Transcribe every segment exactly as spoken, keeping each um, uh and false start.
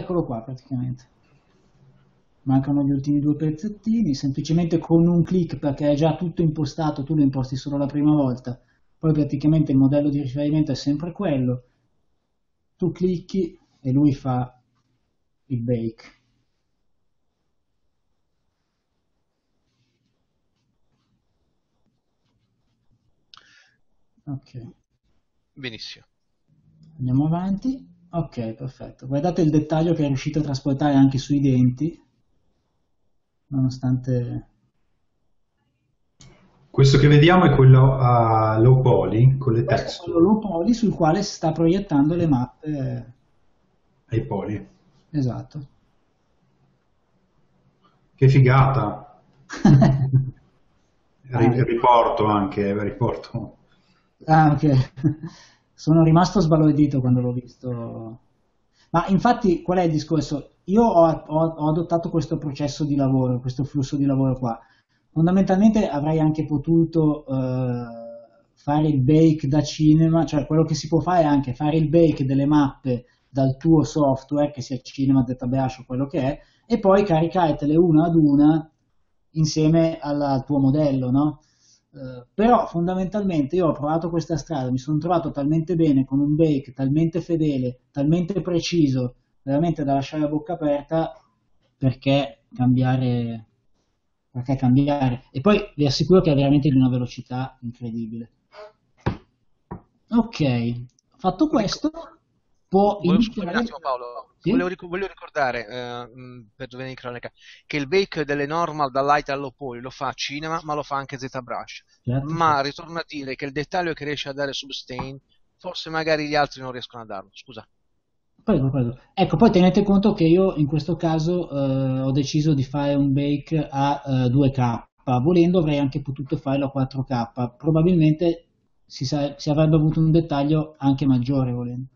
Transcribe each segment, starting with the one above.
eccolo qua praticamente. Mancano gli ultimi due pezzettini, semplicemente con un clic, perché è già tutto impostato, tu lo imposti solo la prima volta, poi praticamente il modello di riferimento è sempre quello, tu clicchi e lui fa il bake. Ok, Benissimo. andiamo avanti. Ok, perfetto. Guardate il dettaglio che è riuscito a trasportare anche sui denti, nonostante... Questo che vediamo è quello a low poly con le Questo è quello texture low poly sul quale si sta proiettando le mappe. ai poli. Esatto. Che figata! Ah, Ri- riporto anche, riporto. ah, ok. Sono rimasto sbalordito quando l'ho visto. Ma infatti, qual è il discorso? Io ho, ho- ho adottato questo processo di lavoro, questo flusso di lavoro qua. Fondamentalmente avrei anche potuto eh, fare il bake da cinema, cioè quello che si può fare è anche fare il bake delle mappe dal tuo software, che sia Cinema, Database o quello che è, e poi caricartele una ad una insieme alla- al tuo modello, no? Eh, però fondamentalmente io ho provato questa strada, mi sono trovato talmente bene con un bake talmente fedele, talmente preciso, veramente da lasciare a bocca aperta, perché cambiare, perché cambiare. E poi vi assicuro che è veramente di una velocità incredibile. Ok, fatto Ric- questo, può Volevo, scusami un iniziare... attimo Paolo, volevo, Sì? ric- voglio ricordare, eh, mh, per venire in cronaca, che il bake delle normal da light allo poly lo fa Cinema, ma lo fa anche ZBrush. Certo, Ma certo. ritorno a dire che il dettaglio che riesce a dare Substain, forse magari gli altri non riescono a darlo. Scusa. Prego, prego. Ecco, poi tenete conto che io in questo caso eh, ho deciso di fare un bake a eh, due K. Volendo avrei anche potuto farlo a quattro K. Probabilmente si, sa- si avrebbe avuto un dettaglio anche maggiore volendo.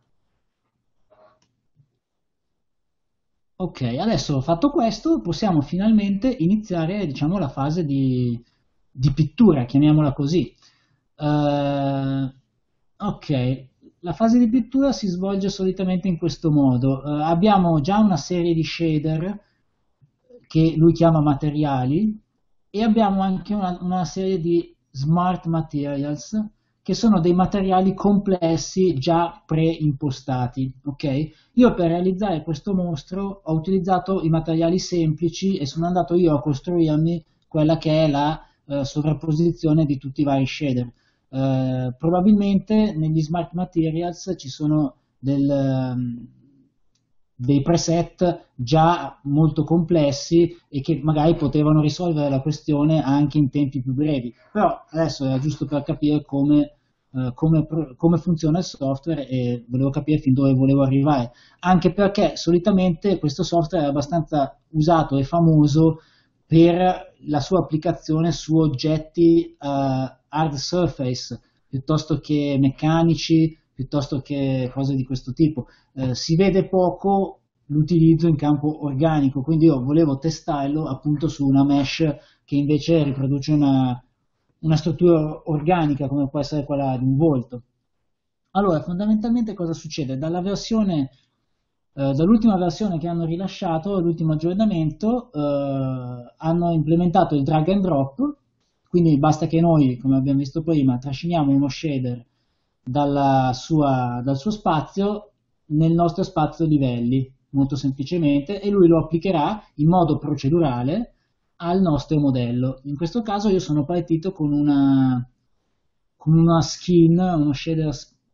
Ok, adesso fatto questo possiamo finalmente iniziare, diciamo, la fase di, di pittura, chiamiamola così. Eh, ok, la fase di pittura si svolge solitamente in questo modo. Eh, abbiamo già una serie di shader che lui chiama materiali e abbiamo anche una, una serie di smart materials che sono dei materiali complessi già preimpostati. Ok? Io per realizzare questo mostro ho utilizzato i materiali semplici e sono andato io a costruirmi quella che è la eh, sovrapposizione di tutti i vari shader. Eh, probabilmente negli smart materials ci sono del, ehm, dei preset già molto complessi e che magari potevano risolvere la questione anche in tempi più brevi, però adesso era giusto per capire come, eh, come, come funziona il software e volevo capire fin dove volevo arrivare, anche perché solitamente questo software è abbastanza usato e famoso per la sua applicazione su oggetti uh, hard surface piuttosto che meccanici, piuttosto che cose di questo tipo. Eh, si vede poco l'utilizzo in campo organico, quindi io volevo testarlo appunto su una mesh che invece riproduce una, una struttura organica come può essere quella di un volto. Allora, fondamentalmente cosa succede? Dalla versione eh, dall'ultima versione che hanno rilasciato, l'ultimo aggiornamento, eh, hanno implementato il drag and drop, quindi basta che noi, come abbiamo visto prima, trasciniamo uno shader dalla sua- dal suo spazio nel nostro spazio livelli, molto semplicemente, e lui lo applicherà in modo procedurale al nostro modello. In questo caso io sono partito con una, con una skin, uno shader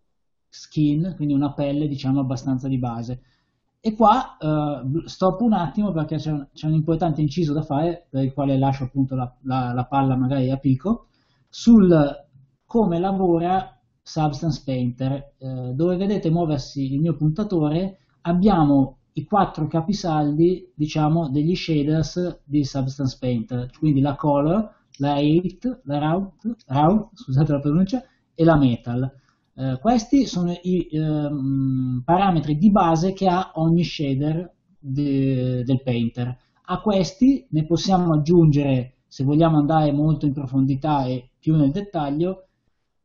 skin, quindi una pelle diciamo abbastanza di base. E qua eh, stop un attimo perché c'è un, c'è un importante inciso da fare, per il quale lascio appunto la, la, la palla magari a Pico, sul come lavora Substance Painter. Eh, dove vedete muoversi il mio puntatore, abbiamo i quattro capisaldi, diciamo, degli shaders di Substance Painter, quindi la color, la height, la route, route, scusate la pronuncia, e la metal. Eh, questi sono i ehm, parametri di base che ha ogni shader de- del painter. A questi ne possiamo aggiungere, se vogliamo andare molto in profondità e più nel dettaglio,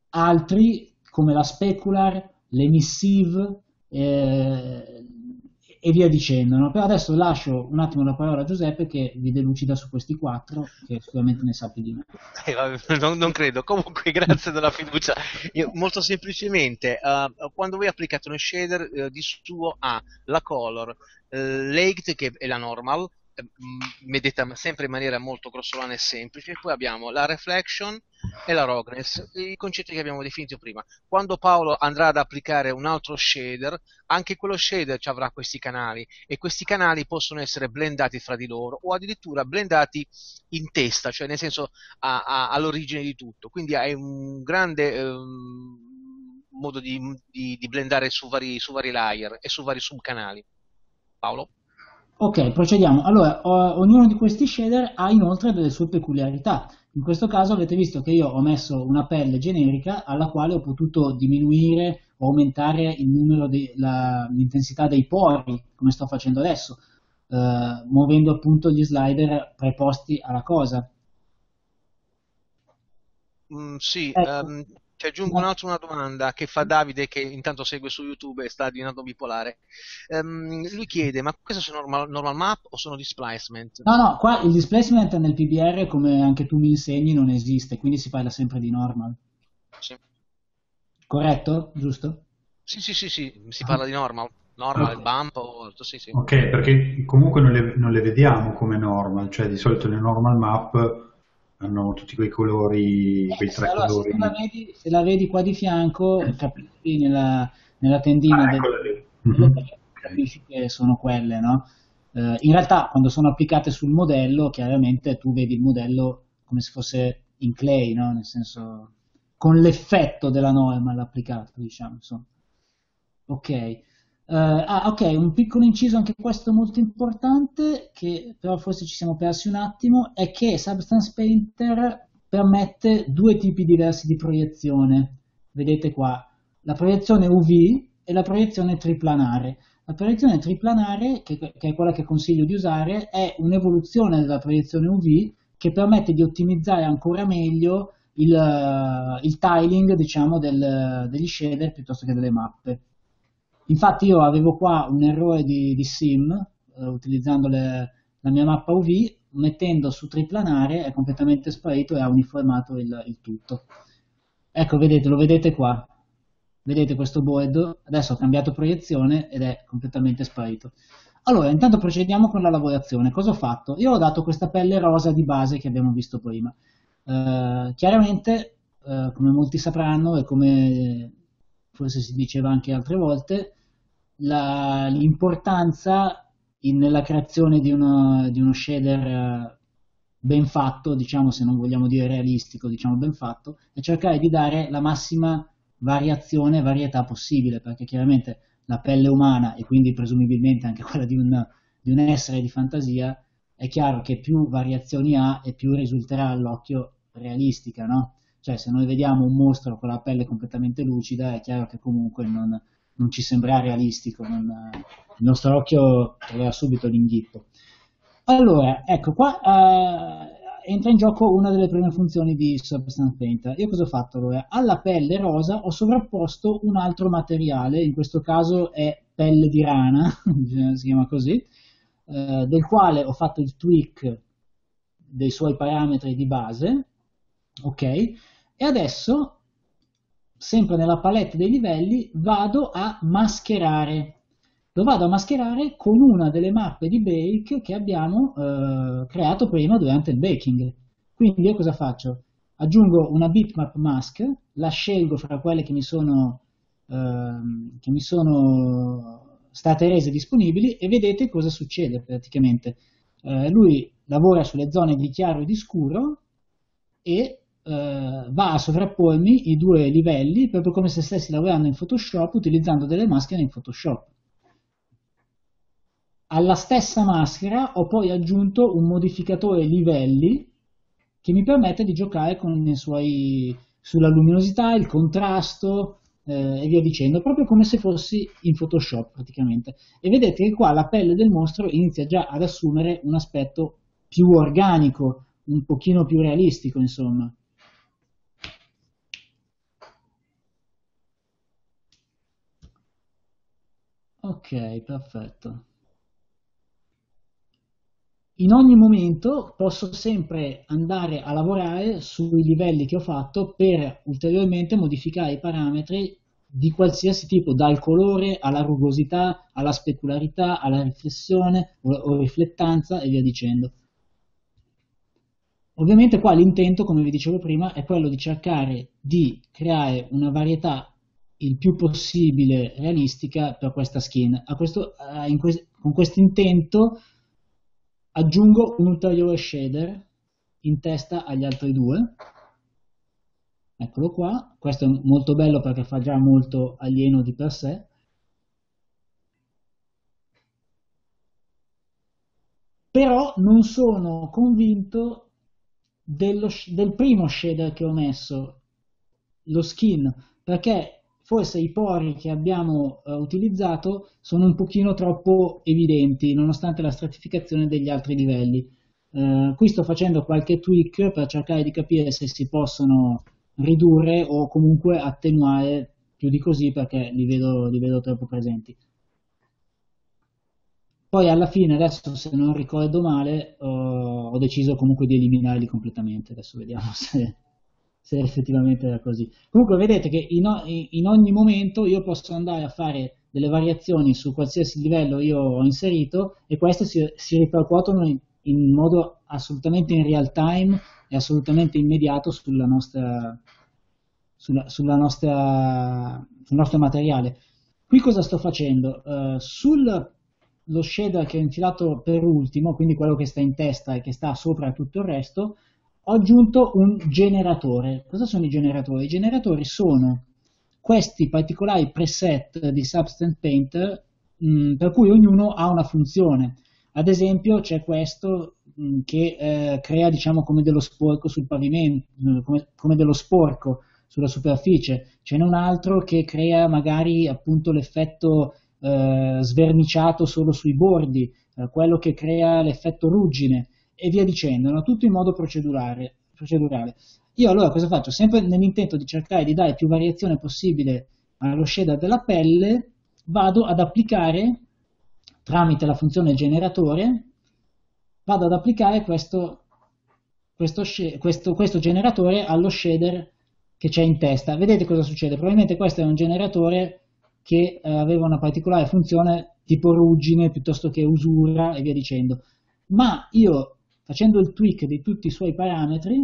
altri come la specular, l'emissive eh, e via dicendo, no? Però adesso lascio un attimo la parola a Giuseppe che vi delucida su questi quattro, che sicuramente ne sa più di me. Eh, vabbè, non, non credo. Comunque, grazie della fiducia. Io, molto semplicemente, eh, quando voi applicate uno shader, eh, di suo ha la color, eh, l'Aked, che è la normal, eh, mh, medita sempre in maniera molto grossolana e semplice, poi abbiamo la reflection e la roughness, i concetti che abbiamo definito prima. Quando Paolo andrà ad applicare un altro shader, anche quello shader ci avrà questi canali, e questi canali possono essere blendati fra di loro o addirittura blendati in testa, cioè nel senso a, a, all'origine di tutto. Quindi hai un grande ehm, modo di, di, di blendare su vari, su vari layer e su vari subcanali. Paolo? Ok, procediamo. Allora, o- ognuno di questi shader ha inoltre delle sue peculiarità. In questo caso avete visto che io ho messo una pelle generica alla quale ho potuto diminuire o aumentare il numero di, la- l'intensità dei pori, come sto facendo adesso, eh, muovendo appunto gli slider preposti alla cosa. Mm, sì, Ecco, ehm, ti aggiungo un'altra una domanda che fa Davide, che intanto segue su YouTube e sta diventando bipolare. Ehm, lui chiede, ma queste sono normal, normal map o sono displacement? no, no, qua il displacement nel P B R, come anche tu mi insegni, non esiste, quindi si parla sempre di normal. Sì, Corretto? Giusto? sì, sì, sì, sì, si Ah, parla di normal, normal, ok. il bump, o, sì, sì. Ok, perché comunque non le, non le vediamo come normal, cioè di solito le normal map hanno tutti quei colori, quei Eh, se- tre allora, se tu la colori. vedi, se la vedi qua di fianco, capisci nella, nella tendina Ah, del, eccola lì. delle Mhm. penne, Ok. capisci che sono quelle, no? Eh, in realtà, quando sono applicate sul modello, chiaramente tu vedi il modello come se fosse in clay, no? Nel senso, con l'effetto della normal applicato, diciamo, insomma. Ok. Eh, ah, ok, un piccolo inciso anche questo molto importante, che però forse ci siamo persi un attimo, è che Substance Painter permette due tipi diversi di proiezione. Vedete qua, la proiezione U V e la proiezione triplanare. La proiezione triplanare, che, che è quella che consiglio di usare, è un'evoluzione della proiezione U V che permette di ottimizzare ancora meglio il, eh, il tiling, diciamo, del- degli shader piuttosto che delle mappe. Infatti io avevo qua un errore di, di sim, eh, utilizzando le- la mia mappa U V, mettendo su triplanare è completamente sparito e ha uniformato il, il tutto. Ecco, vedete, lo vedete qua. Vedete questo board? Adesso ho cambiato proiezione ed è completamente sparito. Allora, intanto procediamo con la lavorazione. Cosa ho fatto? Io ho dato questa pelle rosa di base che abbiamo visto prima. Eh, chiaramente, eh, come molti sapranno e come forse si diceva anche altre volte, la- l'importanza in- nella creazione di uno, di uno shader eh, ben fatto, diciamo se non vogliamo dire realistico, diciamo ben fatto, è cercare di dare la massima variazione e varietà possibile, perché chiaramente la pelle umana e quindi presumibilmente anche quella di un, di un essere di fantasia, è chiaro che più variazioni ha e più risulterà all'occhio realistica, no? Cioè se noi vediamo un mostro con la pelle completamente lucida, è chiaro che comunque non, non ci sembrerà realistico, non, il nostro occhio troverà subito l'inghippo. Allora, ecco qua eh, entra in gioco una delle prime funzioni di Substance Painter. Io cosa ho fatto allora? Alla pelle rosa ho sovrapposto un altro materiale, in questo caso è pelle di rana, si chiama così, eh, del quale ho fatto il tweak dei suoi parametri di base, ok? E adesso, sempre nella palette dei livelli, vado a mascherare. Lo vado a mascherare con una delle mappe di bake che abbiamo eh, creato prima durante il baking. Quindi io cosa faccio? Aggiungo una bitmap mask, la scelgo fra quelle che mi sono, ehm, che mi sono state rese disponibili e vedete cosa succede praticamente. Eh, lui lavora sulle zone di chiaro e di scuro e eh, va a sovrappormi i due livelli proprio come se stessi lavorando in Photoshop utilizzando delle maschere in Photoshop. Alla stessa maschera ho poi aggiunto un modificatore livelli che mi permette di giocare con i suoi, sulla luminosità, il contrasto eh, e via dicendo, proprio come se fossi in Photoshop praticamente. E vedete che qua la pelle del mostro inizia già ad assumere un aspetto più organico, un pochino più realistico, insomma. Ok, perfetto. in ogni momento posso sempre andare a lavorare sui livelli che ho fatto per ulteriormente modificare i parametri di qualsiasi tipo, dal colore alla rugosità, alla specularità, alla riflessione o, o riflettanza e via dicendo. Ovviamente qua l'intento, come vi dicevo prima, è quello di cercare di creare una varietà il più possibile realistica per questa skin. A questo, in que- con questo intento aggiungo un ulteriore shader in testa agli altri due. Eccolo qua, questo è molto bello perché fa già molto alieno di per sé. Però non sono convinto dello, del primo shader che ho messo, lo skin, perché forse i pori che abbiamo uh, utilizzato sono un pochino troppo evidenti, nonostante la stratificazione degli altri livelli. Uh, qui sto facendo qualche tweak per cercare di capire se si possono ridurre o comunque attenuare più di così, perché li vedo, li vedo troppo presenti. Poi alla fine, adesso se non ricordo male, uh, ho deciso comunque di eliminarli completamente. Adesso vediamo se, se effettivamente era così. Comunque vedete che in, in ogni momento io posso andare a fare delle variazioni su qualsiasi livello io ho inserito e queste si, si ripercuotono in, in modo assolutamente in real time e assolutamente immediato sulla nostra, sulla, sulla nostra, sul nostro materiale. Qui cosa sto facendo? Uh, sul lo shader che ho infilato per ultimo, quindi quello che sta in testa e che sta sopra tutto il resto, ho aggiunto un generatore. Cosa sono i generatori? I generatori sono questi particolari preset di Substance Painter mh, per cui ognuno ha una funzione. Ad esempio c'è questo mh, che eh, crea diciamo come dello sporco sul pavimento, come, come dello sporco sulla superficie, ce n'è un altro che crea magari appunto l'effetto eh, sverniciato solo sui bordi, eh, quello che crea l'effetto ruggine e via dicendo, no? Tutto in modo procedurale, procedurale. Io allora cosa faccio? Sempre nell'intento di cercare di dare più variazione possibile allo shader della pelle, vado ad applicare tramite la funzione generatore, vado ad applicare questo, questo, questo, questo generatore allo shader che c'è in testa. Vedete cosa succede? Probabilmente questo è un generatore che eh, aveva una particolare funzione tipo ruggine piuttosto che usura e via dicendo. Ma io, facendo il tweak di tutti i suoi parametri,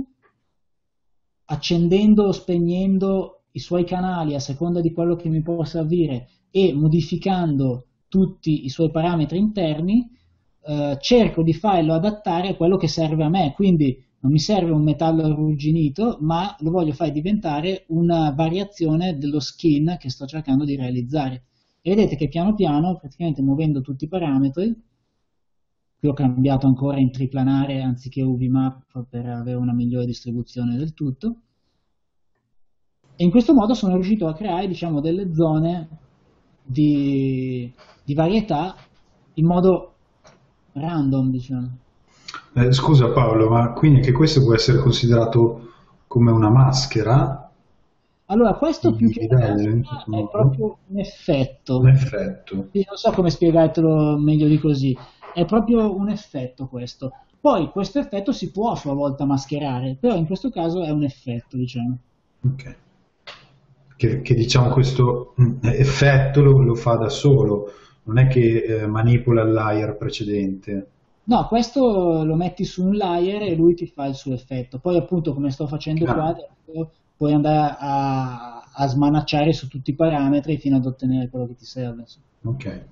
accendendo o spegnendo i suoi canali a seconda di quello che mi può servire e modificando tutti i suoi parametri interni, eh, cerco di farlo adattare a quello che serve a me. Quindi non mi serve un metallo arrugginito, ma lo voglio fare diventare una variazione dello skin che sto cercando di realizzare. E vedete che piano piano, praticamente muovendo tutti i parametri, qui ho cambiato ancora in triplanare anziché U V map per avere una migliore distribuzione del tutto, e in questo modo sono riuscito a creare diciamo delle zone di, di varietà in modo random, diciamo. Eh, scusa Paolo, ma quindi che questo può essere considerato come una maschera? Allora, questo Di più che una livello, in maschera questo è modo? proprio un effetto. Un effetto. Sì, non so come spiegartelo meglio di così. È proprio un effetto questo. Poi questo effetto si può a sua volta mascherare, però in questo caso è un effetto, diciamo. Ok. Che, che diciamo questo mm, effetto lo, lo fa da solo, non è che eh, manipola il layer precedente. No, questo lo metti su un layer e lui ti fa il suo effetto. Poi appunto come sto facendo qua, Ah, adesso puoi andare a, a smanacciare su tutti i parametri fino ad ottenere quello che ti serve. ok.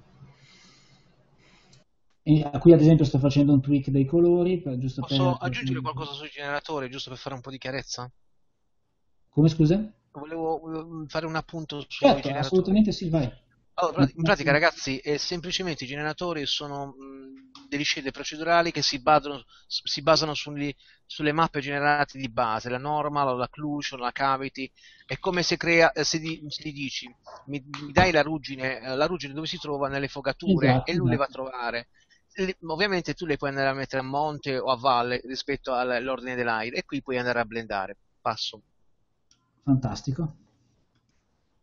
E qui ad esempio sto facendo un tweak dei colori, per- giusto Posso per... aggiungere qualcosa sui generatori, giusto per fare un po' di chiarezza? Come scusa? Volevo volevo fare un appunto sui Certo, generatori. assolutamente sì, vai. Allora, in pratica, ragazzi, è semplicemente i generatori sono mh, degli shader procedurali che si basano, si basano sugli- sulle mappe generate di base, la normal, la occlusion, la cavity. È come se crea, eh, se, di- se gli dici, mi, mi dai la ruggine, eh, la ruggine dove si trova nelle fogature e Esatto, lui le va a esatto. trovare. Le- ovviamente tu le puoi andare a mettere a monte o a valle rispetto al- all'ordine dell'aire e qui puoi andare a blendare. Passo. Fantastico.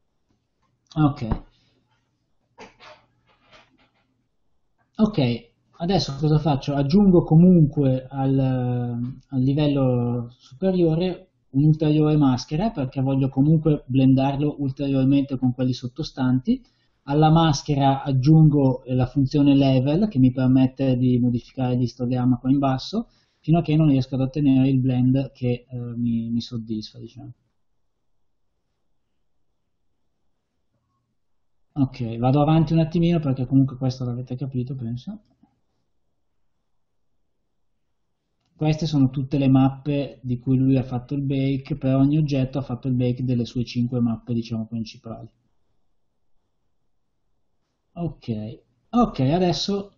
Ok. Ok, adesso cosa faccio? Aggiungo comunque al, al livello superiore un'ulteriore maschera perché voglio comunque blendarlo ulteriormente con quelli sottostanti. Alla maschera aggiungo la funzione level che mi permette di modificare l'istogramma qua in basso fino a che non riesco ad ottenere il blend che eh, mi, mi soddisfa, diciamo. Ok, vado avanti un attimino perché comunque questo l'avete capito, penso. Queste sono tutte le mappe di cui lui ha fatto il bake, per ogni oggetto ha fatto il bake delle sue cinque mappe, diciamo, principali. Ok, ok, adesso,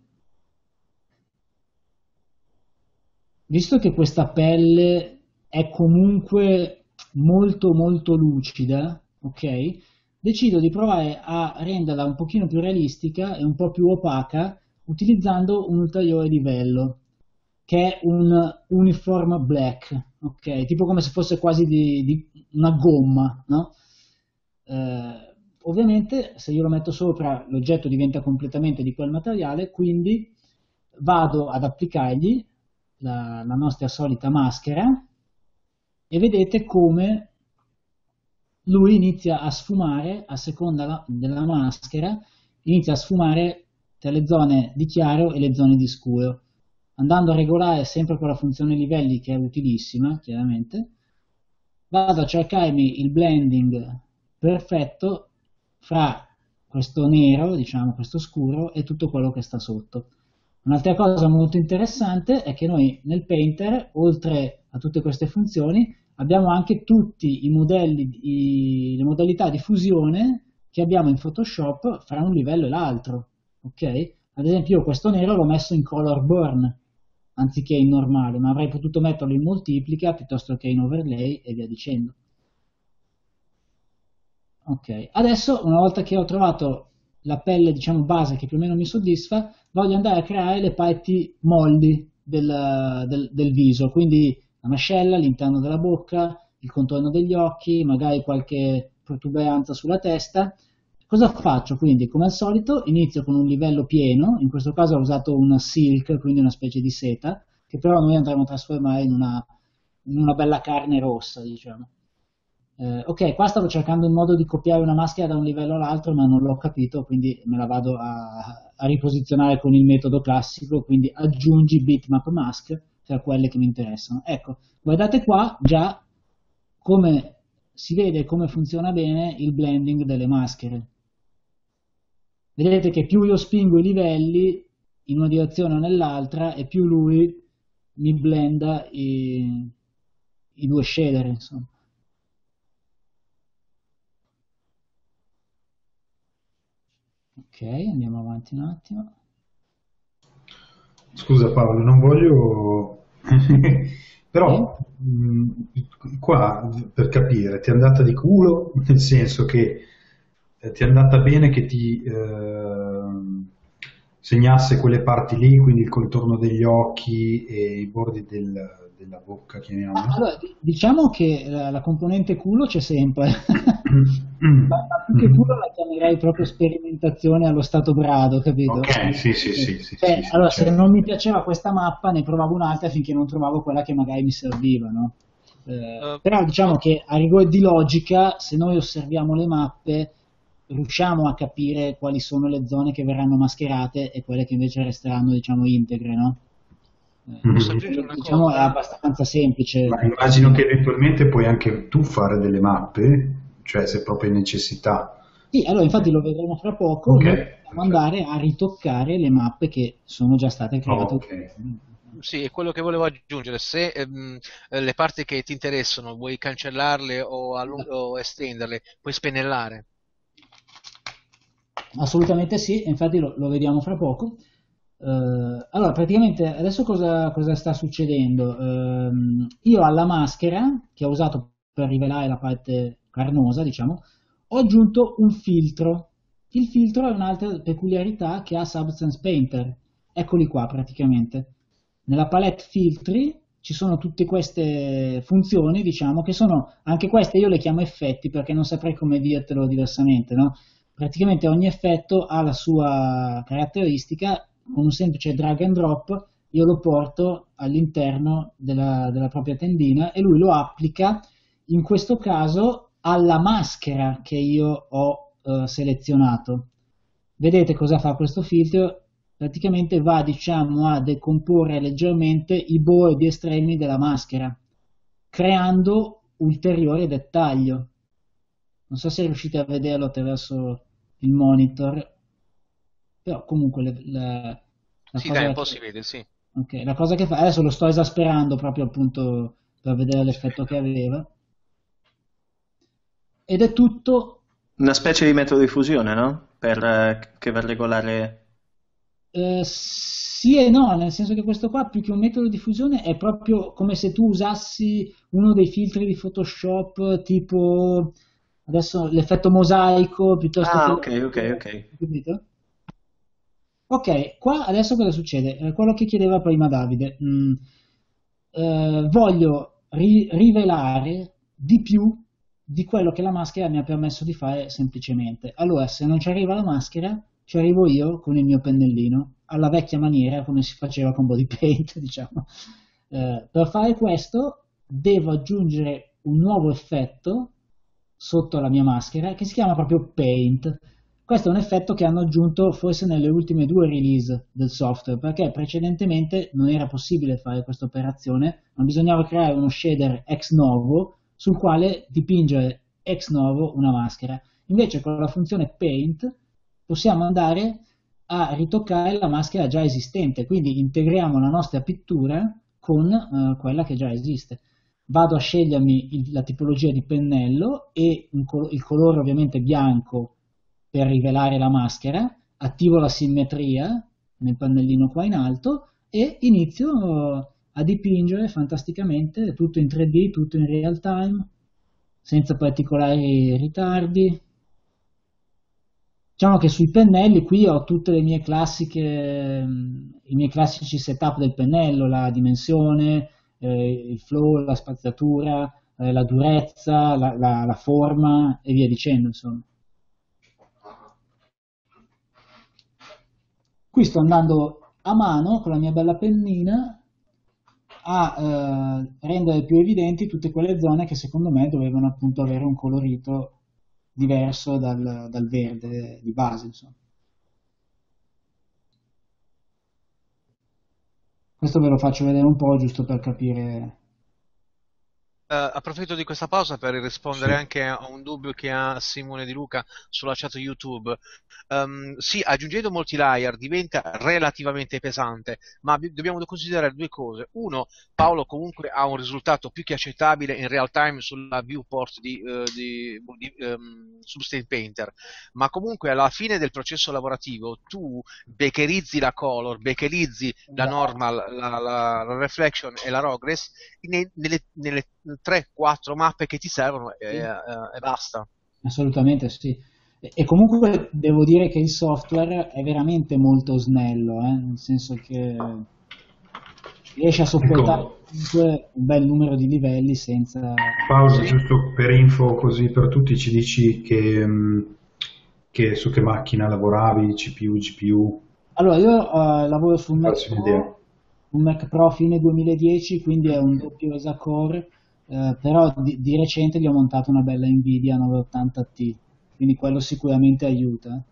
visto che questa pelle è comunque molto molto lucida, ok, decido di provare a renderla un pochino più realistica e un po' più opaca utilizzando un ulteriore livello che è un uniform black, ok? Tipo come se fosse quasi di, di una gomma, no? Eh, ovviamente se io lo metto sopra l'oggetto diventa completamente di quel materiale, quindi vado ad applicargli la, la nostra solita maschera e vedete come lui inizia a sfumare, a seconda la, della maschera, inizia a sfumare tra le zone di chiaro e le zone di scuro, andando a regolare sempre con la funzione livelli che è utilissima, chiaramente, vado a cercarmi il blending perfetto fra questo nero, diciamo questo scuro, e tutto quello che sta sotto. Un'altra cosa molto interessante è che noi nel Painter, oltre a tutte queste funzioni, abbiamo anche tutti i modelli, i, le modalità di fusione che abbiamo in Photoshop fra un livello e l'altro. Ok? Ad esempio io questo nero l'ho messo in color burn anziché in normale, ma avrei potuto metterlo in moltiplica piuttosto che in overlay e via dicendo. Ok, adesso una volta che ho trovato la pelle, diciamo, base che più o meno mi soddisfa, voglio andare a creare le parti moldi del, del, del viso, quindi la mascella, l'interno della bocca, il contorno degli occhi, magari qualche protuberanza sulla testa. Cosa faccio quindi? Come al solito inizio con un livello pieno, in questo caso ho usato un silk, quindi una specie di seta, che però noi andremo a trasformare in una, in una bella carne rossa, diciamo. Eh, ok, qua stavo cercando il modo di copiare una maschera da un livello all'altro, ma non l'ho capito, quindi me la vado a, a riposizionare con il metodo classico, quindi aggiungi bitmap mask tra quelle che mi interessano. Ecco, guardate qua già come si vede come funziona bene il blending delle maschere. Vedete che più io spingo i livelli in una direzione o nell'altra e più lui mi blenda i, i due shader, insomma. Ok, andiamo avanti un attimo. Scusa Paolo, non voglio... però mh, qua, per capire, ti è andata di culo, nel senso che eh, ti è andata bene che ti eh, segnasse quelle parti lì, quindi il contorno degli occhi e i bordi del, della bocca, chiamiamola. Ah, allora, diciamo che la, la componente culo c'è sempre, ma più che culo la chiamerei proprio sperimentazione allo stato brado, capito? Ok, sì, sì, sì. sì, cioè, sì, allora, certo. se non mi piaceva questa mappa, ne provavo un'altra finché non trovavo quella che magari mi serviva, no? Eh, Uh, però diciamo che a rigore di logica, se noi osserviamo le mappe, riusciamo a capire quali sono le zone che verranno mascherate e quelle che invece resteranno, diciamo, integre, no? Posso Eh, aggiungere una diciamo è cosa? abbastanza semplice. Ma immagino che eventualmente puoi anche tu fare delle mappe, cioè se proprio hai necessità. Sì, allora infatti lo vedremo fra poco, Ok, noi possiamo perfetto. andare a ritoccare le mappe che sono già state create. Ok. Sì, è quello che volevo aggiungere. Se ehm, eh, le parti che ti interessano vuoi cancellarle o, allung- o estenderle, puoi spennellare. Assolutamente sì, infatti lo, lo vediamo fra poco. Eh, allora, praticamente adesso cosa, cosa sta succedendo? Ehm, io alla maschera, che ho usato per rivelare la parte carnosa, diciamo, ho aggiunto un filtro. Il filtro è un'altra peculiarità che ha Substance Painter. Eccoli qua praticamente. Nella palette filtri ci sono tutte queste funzioni, diciamo, che sono anche queste, io le chiamo effetti perché non saprei come dirtelo diversamente, no? Praticamente ogni effetto ha la sua caratteristica, con un semplice drag and drop io lo porto all'interno della, della propria tendina e lui lo applica, in questo caso, alla maschera che io ho eh, selezionato. Vedete cosa fa questo filtro? Praticamente va, diciamo, a decomporre leggermente i bordi estremi della maschera, creando ulteriore dettaglio. Non so se riuscite a vederlo attraverso il monitor, però comunque le, le, la Sì, dai, cosa un po' che, si vede, sì. okay, la cosa che fa, adesso lo sto esasperando proprio appunto per vedere l'effetto che aveva, ed è tutto. Una specie di metodo di fusione, no? Per, eh, che va a regolare... Eh, sì e no, nel senso che questo qua più che un metodo di fusione è proprio come se tu usassi uno dei filtri di Photoshop tipo adesso l'effetto mosaico piuttosto Ah, che ok, ok, ok. capito? Ok, qua adesso cosa succede? Eh, quello che chiedeva prima Davide. Mm, eh, voglio ri- rivelare di più di quello che la maschera mi ha permesso di fare semplicemente. Allora, se non ci arriva la maschera, ci arrivo io con il mio pennellino, alla vecchia maniera, come si faceva con body paint, diciamo. Eh, per fare questo devo aggiungere un nuovo effetto sotto la mia maschera che si chiama proprio Paint. Questo è un effetto che hanno aggiunto forse nelle ultime due release del software, perché precedentemente non era possibile fare questa operazione, ma bisognava creare uno shader ex novo sul quale dipingere ex novo una maschera. Invece con la funzione Paint possiamo andare a ritoccare la maschera già esistente, quindi integriamo la nostra pittura con eh, quella che già esiste. Vado a scegliermi il- la tipologia di pennello e un col- il colore ovviamente bianco per rivelare la maschera, attivo la simmetria nel pannellino qua in alto e inizio a dipingere fantasticamente tutto in tre D, tutto in real time, senza particolari ritardi. Diciamo che sui pennelli qui ho tutte le mie classiche, mh, i miei classici setup del pennello, la dimensione, eh, il flow, la spaziatura, eh, la durezza, la, la- la forma e via dicendo, insomma. Qui sto andando a mano con la mia bella pennina a eh, rendere più evidenti tutte quelle zone che secondo me dovevano appunto avere un colorito diverso dal, dal verde di base, insomma. Questo ve lo faccio vedere un po' giusto per capire. Eh, approfitto di questa pausa per rispondere Sì. anche a un dubbio che ha Simone Di Luca sulla chat YouTube. Ehm, sì, aggiungendo molti layer diventa relativamente pesante, ma bi- dobbiamo considerare due cose. Uno, Paolo comunque ha un risultato più che accettabile in real time sulla viewport di, eh, di, di ehm, Substance Painter, ma comunque alla fine del processo lavorativo tu beccherizzi la color, beccherizzi la normal, la, la- la reflection e la progress ne- nelle, nelle tre quattro mappe che ti servono e, Sì, e- e basta. assolutamente sì. E e comunque devo dire che il software è veramente molto snello, eh, nel senso che riesce a sopportare Ecco, comunque un bel numero di livelli senza. Paolo, Sì? giusto per info così per tutti, ci dici che, mh, che su che macchina lavoravi, C P U, G P U, Allora, io eh, lavoro su un per Mac farci un'idea. Pro, un Mac Pro fine duemiladieci, quindi è un doppio ESA-core, eh, però di, di recente gli ho montato una bella Nvidia novecentottanta T, quindi quello sicuramente aiuta.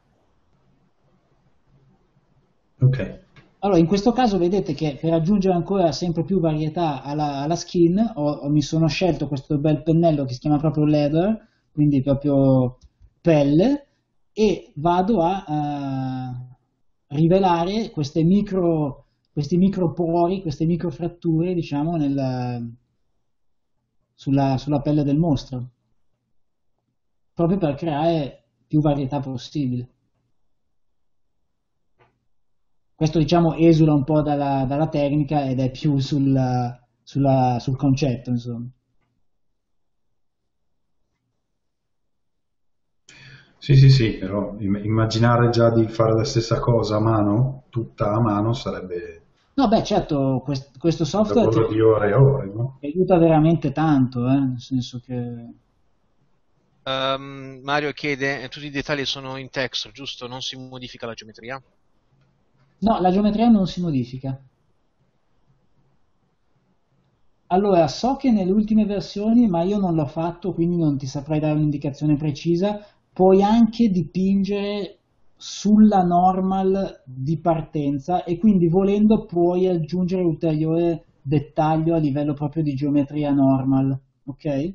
Ok, Allora, in questo caso vedete che per aggiungere ancora sempre più varietà alla, alla skin, ho- ho- mi sono scelto questo bel pennello che si chiama proprio leather, quindi proprio pelle, e vado a eh, rivelare queste micro, questi micro pori, queste micro fratture, diciamo, nel- sulla, sulla pelle del mostro, proprio per creare più varietà possibile. Questo diciamo esula un po' dalla, dalla tecnica ed è più sul, sulla- sul concetto, insomma. sì, sì, sì, però im- immaginare già di fare la stessa cosa a mano, tutta a mano, sarebbe No, beh, certo, quest- questo un software ti lavoro di ore e ore, no? ti aiuta veramente tanto, eh, nel senso che. Ehm, Mario chiede, eh, tutti i dettagli sono in texture, giusto? Non si modifica la geometria? No, la geometria non si modifica. Allora, so che nelle ultime versioni, ma io non l'ho fatto, quindi non ti saprei dare un'indicazione precisa, puoi anche dipingere sulla normal di partenza e quindi volendo puoi aggiungere ulteriore dettaglio a livello proprio di geometria normal, ok?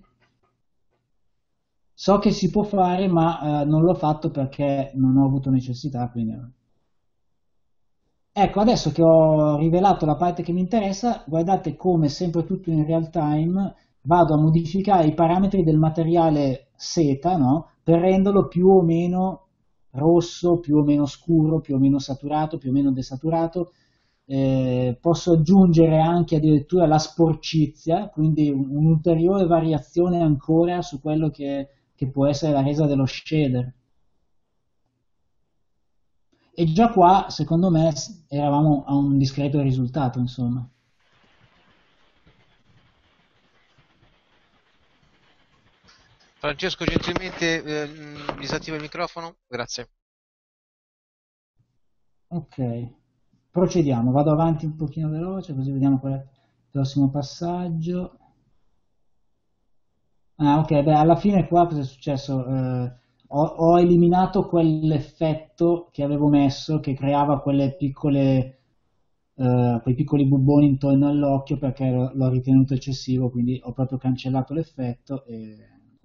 So che si può fare, ma eh, non l'ho fatto perché non ho avuto necessità, quindi... Ecco, adesso che ho rivelato la parte che mi interessa, guardate come sempre tutto in real time vado a modificare i parametri del materiale seta, no? Per renderlo più o meno rosso, più o meno scuro, più o meno saturato, più o meno desaturato. Eh, posso aggiungere anche addirittura la sporcizia, quindi un- un'ulteriore variazione ancora su quello che, che può essere la resa dello shader. E già qua, secondo me, s- eravamo a un discreto risultato, insomma. Francesco, gentilmente eh, disattiva il microfono. Grazie. Ok, procediamo. Vado avanti un pochino veloce, così vediamo qual è il prossimo passaggio. Ah, ok, beh, alla fine qua cosa è successo? Eh, ho, ho eliminato quell'effetto che avevo messo, che creava quelle piccole, eh, quei piccoli bubboni intorno all'occhio perché l'ho l'ho ritenuto eccessivo, quindi ho proprio cancellato l'effetto e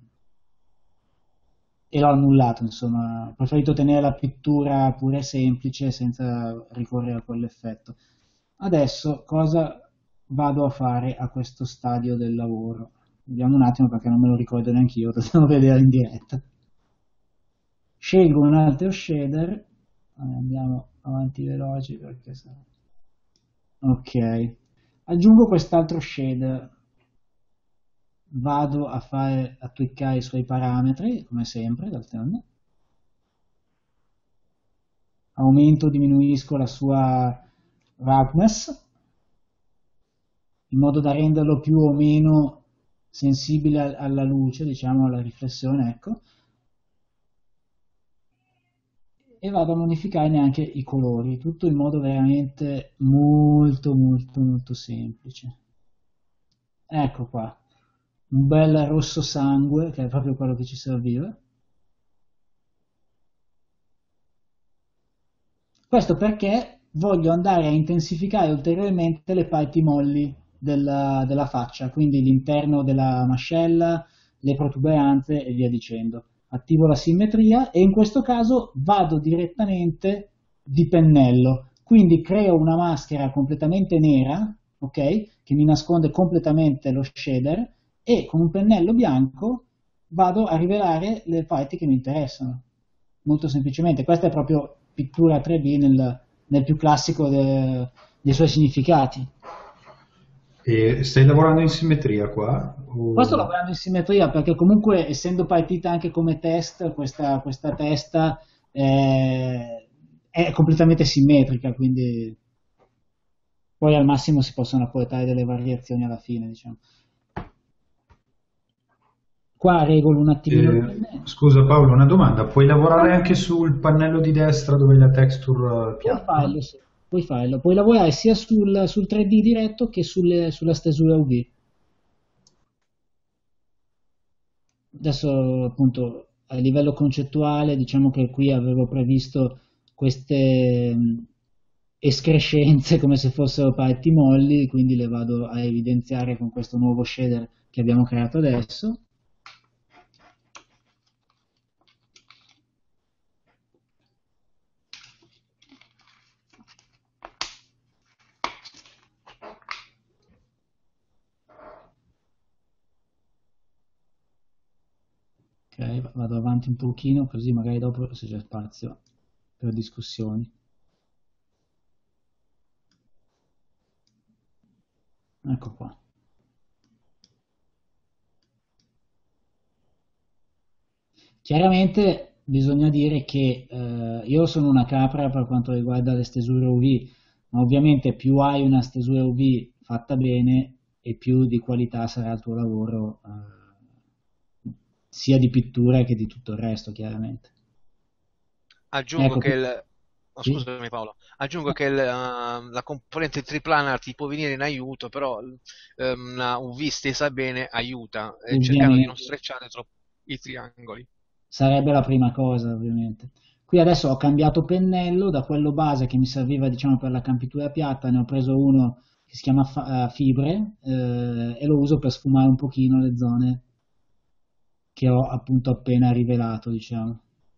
e l'ho annullato, insomma, ho preferito tenere la pittura pura e semplice senza ricorrere a quell'effetto. Adesso cosa vado a fare a questo stadio del lavoro? Vediamo un attimo perché non me lo ricordo neanche io, dobbiamo vedere in diretta. Scelgo un altro shader, andiamo avanti veloci perché se no... Ok, aggiungo quest'altro shader, vado a fare a cliccare i suoi parametri, come sempre, d'altronde. Aumento o diminuisco la sua roughness in modo da renderlo più o meno sensibile alla luce, diciamo alla riflessione, ecco, e vado a modificare neanche i colori, tutto in modo veramente molto molto molto semplice. Ecco qua, un bel rosso sangue, che è proprio quello che ci serviva. Questo perché voglio andare a intensificare ulteriormente le parti molli della, della faccia, quindi l'interno della mascella, le protuberanze e via dicendo. Attivo la simmetria e in questo caso vado direttamente di pennello, quindi creo una maschera completamente nera, ok, che mi nasconde completamente lo shader e con un pennello bianco vado a rivelare le parti che mi interessano. Molto semplicemente, questa è proprio pittura tre D nel, nel più classico de- dei suoi significati. E stai lavorando in simmetria qua? Qua sto O... lavorando in simmetria perché comunque essendo partita anche come test, questa, questa testa eh, è completamente simmetrica, quindi poi al massimo si possono apportare delle variazioni alla fine, diciamo. Qua regolo un attimino il Eh, pennello. scusa Paolo, una domanda. Puoi lavorare anche sul pannello di destra dove la texture eh, Puoi piatta? farlo, sì. Puoi farlo. Puoi lavorare sia sul, sul tre D diretto che sulle- sulla stesura U V. Adesso appunto a livello concettuale diciamo che qui avevo previsto queste mh, escrescenze come se fossero parti molli, quindi le vado a evidenziare con questo nuovo shader che abbiamo creato adesso. Ok, vado avanti un pochino così magari dopo se c'è spazio per discussioni. Ecco qua. Chiaramente bisogna dire che eh, io sono una capra per quanto riguarda le stesure U V, ma ovviamente più hai una stesura U V fatta bene e più di qualità sarà il tuo lavoro, eh, sia di pittura che di tutto il resto, chiaramente. Aggiungo Ecco che qui. il, oh, Sì, scusami Paolo, aggiungo che il, eh, la componente triplanar ti può venire in aiuto, però ehm, una U V stesa bene aiuta, eh, cercando di non ovviamente. strecciare troppo i triangoli. Sarebbe la prima cosa, ovviamente. Qui adesso ho cambiato pennello, da quello base che mi serviva, diciamo, per la campitura piatta, ne ho preso uno che si chiama fa- eh, Fibre, eh, e lo uso per sfumare un pochino le zone che ho appunto appena rivelato, diciamo.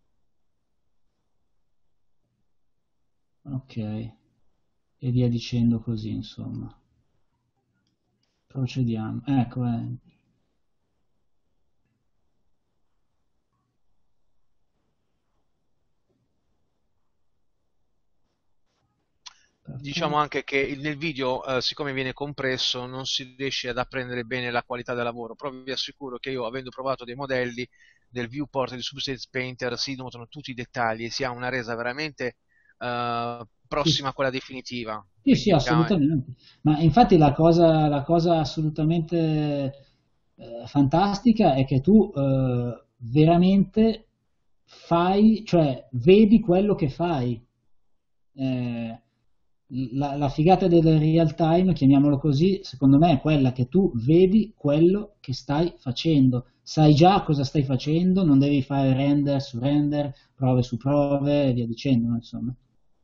Ok, e via dicendo così, insomma. Procediamo. Ecco, eh. Diciamo Perfetto. anche che il- nel video, eh, siccome viene compresso, non si riesce ad apprendere bene la qualità del lavoro, però vi assicuro che io, avendo provato dei modelli del viewport e del Substance Painter, si notano tutti i dettagli e si ha una resa veramente eh, Sì, prossima a quella definitiva. sì, sì, Quindi ah, assolutamente. Ma infatti la cosa, la cosa assolutamente eh, fantastica è che tu eh, veramente fai, cioè vedi quello che fai. Eh, la, la figata del real time, chiamiamolo così, secondo me è quella che tu vedi quello che stai facendo. Sai già cosa stai facendo, non devi fare render su render, prove su prove e via dicendo, no, insomma.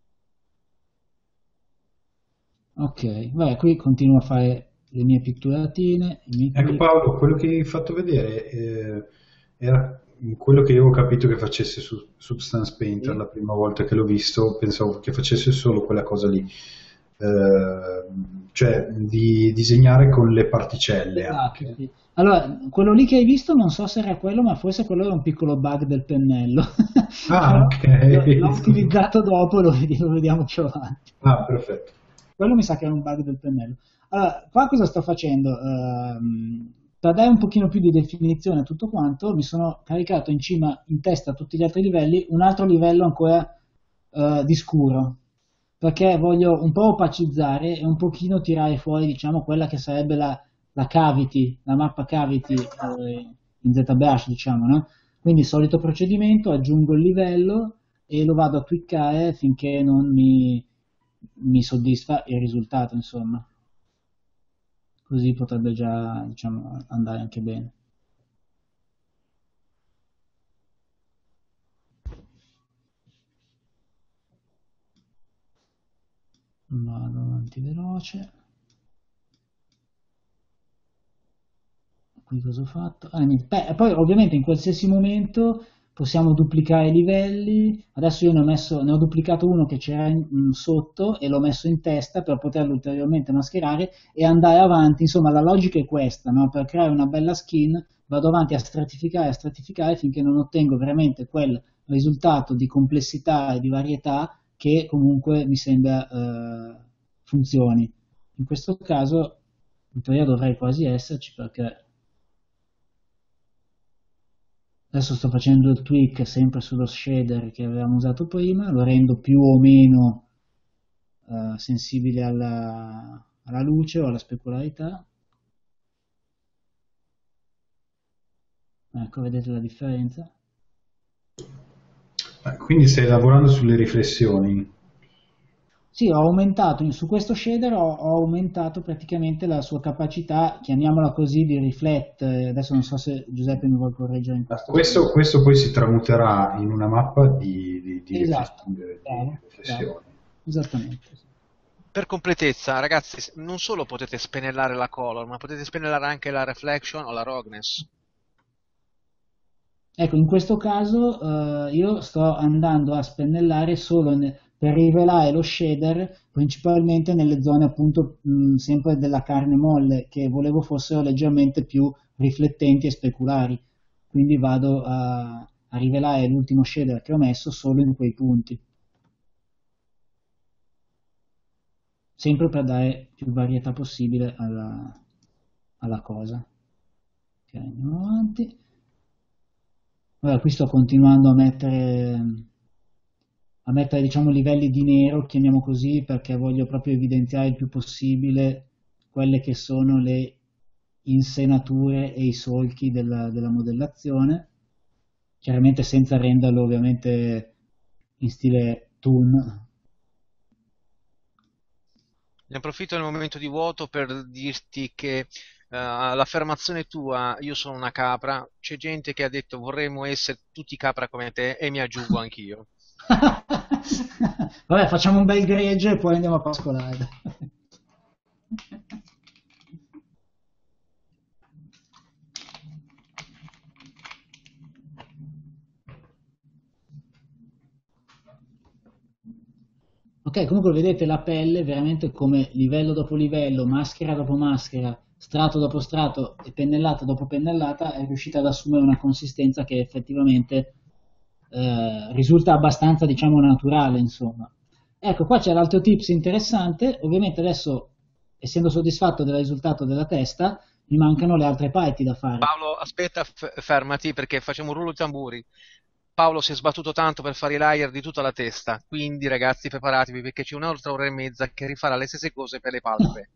Ok, vabbè, qui continuo a fare le mie pitturatine, i miei Ecco clip. Paolo, quello che hai fatto vedere eh, era quello che io ho capito che facesse su Substance Painter Sì. la prima volta che l'ho visto, pensavo che facesse solo quella cosa lì. Eh, cioè di disegnare con le particelle Esatto, anche. sì. Allora, quello lì che hai visto non so se era quello, ma forse quello era un piccolo bug del pennello. Ah, Però ok. l'ho l'ho utilizzato dopo e lo, vedi- lo vediamo più avanti. Ah, perfetto. Quello mi sa che era un bug del pennello. Allora, qua cosa sto facendo? Ehm, per dare un pochino più di definizione a tutto quanto, mi sono caricato in cima, in testa a tutti gli altri livelli, un altro livello ancora eh, di scuro, perché voglio un po' opacizzare e un pochino tirare fuori, diciamo, quella che sarebbe la, la cavity, la mappa cavity eh, in ZBrush, diciamo, no? Quindi solito procedimento, aggiungo il livello e lo vado a cliccare finché non mi, mi soddisfa il risultato, insomma. Così potrebbe già, diciamo, andare anche bene. Vado avanti veloce. Qui cosa ho fatto? Ah, niente. Beh, e poi ovviamente in qualsiasi momento possiamo duplicare i livelli. Adesso io ne ho messo, ne ho duplicato uno che c'era in- in sotto e l'ho messo in testa per poterlo ulteriormente mascherare e andare avanti. Insomma, la logica è questa, no? Per creare una bella skin vado avanti a stratificare, a stratificare finché non ottengo veramente quel risultato di complessità e di varietà che comunque mi sembra eh, funzioni. In questo caso, in teoria dovrei quasi esserci perché adesso sto facendo il tweak sempre sullo shader che avevamo usato prima, lo rendo più o meno eh, sensibile alla, alla luce o alla specularità. Ecco, vedete la differenza? Eh, Quindi stai lavorando sulle riflessioni. Sì, ho aumentato, su questo shader ho, ho aumentato praticamente la sua capacità, chiamiamola così, di riflettere. Adesso non so se Giuseppe mi vuole correggere in Ah, questo Questo, senso. questo poi si tramuterà in una mappa di, di- di rifless- Esatto, di bravo, bravo, riflessioni. esattamente. per completezza, ragazzi, s- non solo potete spennellare la color, ma potete spennellare anche la reflection o la roughness. Ecco, in questo caso eh, io sto andando a spennellare solo ne- per rivelare lo shader principalmente nelle zone appunto mh, sempre della carne molle che volevo fossero leggermente più riflettenti e speculari. Quindi vado a, a rivelare l'ultimo shader che ho messo solo in quei punti, sempre per dare più varietà possibile alla, alla cosa. Ok, andiamo avanti. Allora, qui sto continuando a mettere, a mettere, diciamo, livelli di nero, chiamiamo così, perché voglio proprio evidenziare il più possibile quelle che sono le insenature e i solchi della, della modellazione, chiaramente senza renderlo ovviamente in stile toon, Ne approfitto del momento di vuoto per dirti che uh, l'affermazione tua, io sono una capra, c'è gente che ha detto vorremmo essere tutti capra come te e mi aggiungo anch'io. Vabbè, facciamo un bel gregge e poi andiamo a pascolare. Ok, comunque vedete la pelle veramente come livello dopo livello, maschera dopo maschera, strato dopo strato e pennellata dopo pennellata è riuscita ad assumere una consistenza che effettivamente eh, risulta abbastanza, diciamo, naturale, insomma. Ecco, qua c'è l'altro tips interessante, ovviamente adesso, essendo soddisfatto del risultato della testa, mi mancano le altre parti da fare. Paolo, aspetta, f- fermati perché facciamo un rullo di tamburi. Paolo si è sbattuto tanto per fare i layer di tutta la testa, quindi ragazzi preparatevi perché c'è un'altra ora e mezza che rifarà le stesse cose per le palpebre.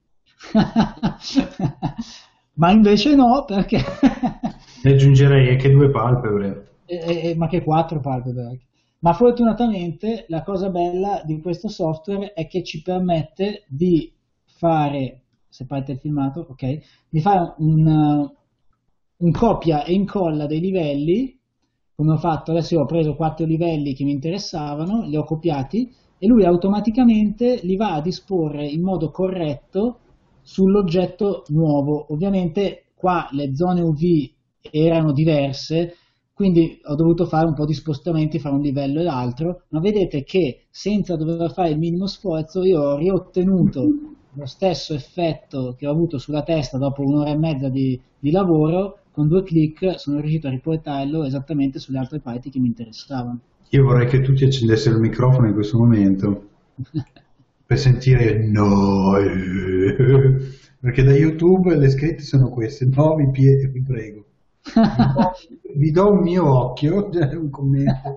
Ma invece no, perché... E aggiungerei anche due palpebre. E, e- ma che quattro palpebre. Ma fortunatamente la cosa bella di questo software è che ci permette di fare, se parte il filmato, ok, di fare un, uh, un copia e incolla dei livelli, come ho fatto adesso. Io ho preso quattro livelli che mi interessavano, li ho copiati e lui automaticamente li va a disporre in modo corretto sull'oggetto nuovo. Ovviamente qua le zone U V erano diverse, quindi ho dovuto fare un po' di spostamenti fra un livello e l'altro, ma vedete che senza dover fare il minimo sforzo io ho riottenuto lo stesso effetto che ho avuto sulla testa dopo un'ora e mezza di, di lavoro. Con due clic sono riuscito a riportarlo esattamente sulle altre parti che mi interessavano. Io vorrei che tutti accendessero il microfono in questo momento per sentire no, perché da YouTube le scritte sono queste: no, vi, pie- vi prego, vi do, vi do un mio occhio, un commento.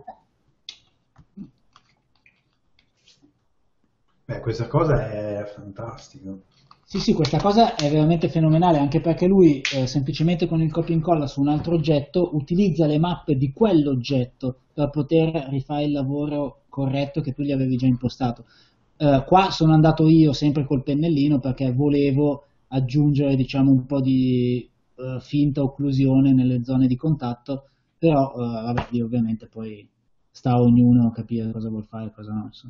Beh, questa cosa è fantastica. Sì, sì, questa cosa è veramente fenomenale, anche perché lui eh, semplicemente con il copia e incolla su un altro oggetto utilizza le mappe di quell'oggetto per poter rifare il lavoro corretto che tu gli avevi già impostato. Eh, qua sono andato io sempre col pennellino perché volevo aggiungere, diciamo, un po' di eh, finta occlusione nelle zone di contatto, però eh, vabbè, lì ovviamente poi sta a ognuno a capire cosa vuol fare e cosa no, insomma.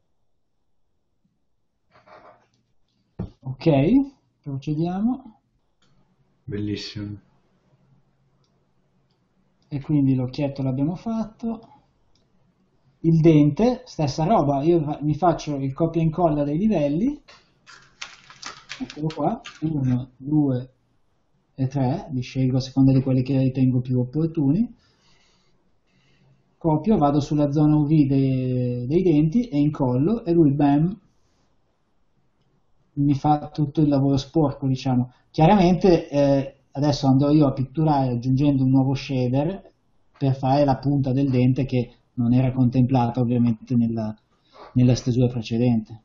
Ok, procediamo. Bellissimo. E quindi l'occhietto l'abbiamo fatto. Il dente, stessa roba, io fa- mi faccio il copia e incolla dei livelli. Eccolo qua, uno, due e tre, li scelgo a seconda di quelli che ritengo più opportuni. Copio, vado sulla zona U V dei, dei denti e incollo e lui, bam, mi fa tutto il lavoro sporco, diciamo. Chiaramente eh, adesso andrò io a pitturare aggiungendo un nuovo shader per fare la punta del dente che non era contemplata ovviamente nella, nella stesura precedente.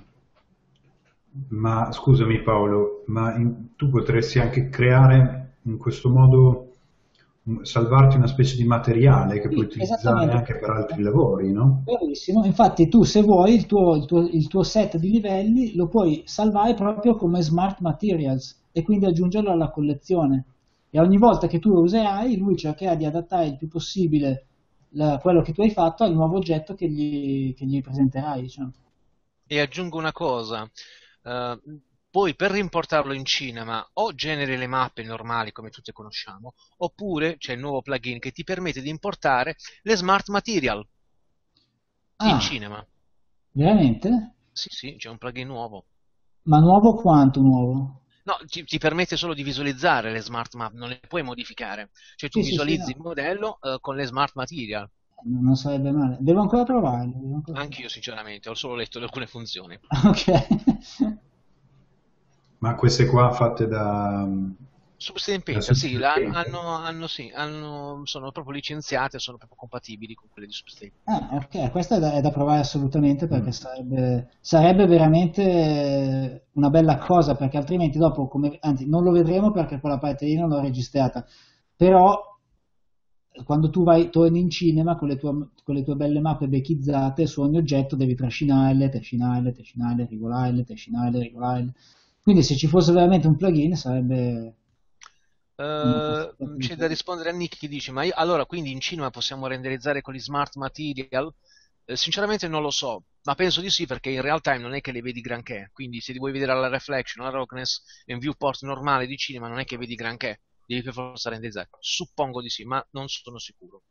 Ma scusami Paolo, ma in- tu potresti anche creare in questo modo, un- salvarti una specie di materiale che puoi Sì, utilizzare esattamente. anche per altri lavori, no? Bravissimo, infatti tu se vuoi il tuo, il tuo- il tuo set di livelli lo puoi salvare proprio come Smart Materials e quindi aggiungerlo alla collezione. E ogni volta che tu lo userai, lui cercherà di adattare il più possibile la- quello che tu hai fatto al nuovo oggetto che gli, che gli presenterai, diciamo. E aggiungo una cosa, eh, poi per rimportarlo in cinema o generi le mappe normali come tutte conosciamo, oppure c'è il nuovo plugin che ti permette di importare le Smart Material in Ah, cinema. veramente? Sì, sì, c'è un plugin nuovo. Ma nuovo quanto nuovo? No, ti, ti permette solo di visualizzare le smart map, non le puoi modificare. Cioè tu Sì, sì, sì, visualizzi no, il modello eh, con le smart material. non non sarebbe male. Devo ancora provarlo. Devo ancora Anch'io sinceramente, ho solo letto alcune funzioni. provarlo. Ok. Ma queste qua fatte da, Substance da Painter, sì, Substance la- Painter. hanno, hanno, sì, hanno- sono proprio licenziate, sono proprio compatibili con quelle di Substance. Ah, ok, questa è da, è da provare assolutamente perché Mm. sarebbe, sarebbe veramente una bella cosa, perché altrimenti dopo, come, anzi non lo vedremo perché quella parte lì non l'ho registrata, però quando tu vai, torni in cinema con le, tue, con le tue belle mappe becchizzate, su ogni oggetto devi trascinarle, trascinarle, trascinarle, regolarle, trascinarle, regolarle. Quindi se ci fosse veramente un plugin sarebbe una Eh, possibilità c'è da rispondere a Nick che dice, ma io, allora quindi in cinema possiamo renderizzare con gli smart material? Eh, sinceramente non lo so, ma penso di sì perché in real time non è che le vedi granché, quindi se ti vuoi vedere la reflection, la roughness e un viewport normale di cinema non è che vedi granché, devi per forza renderizzare. Suppongo di sì, ma non sono sicuro.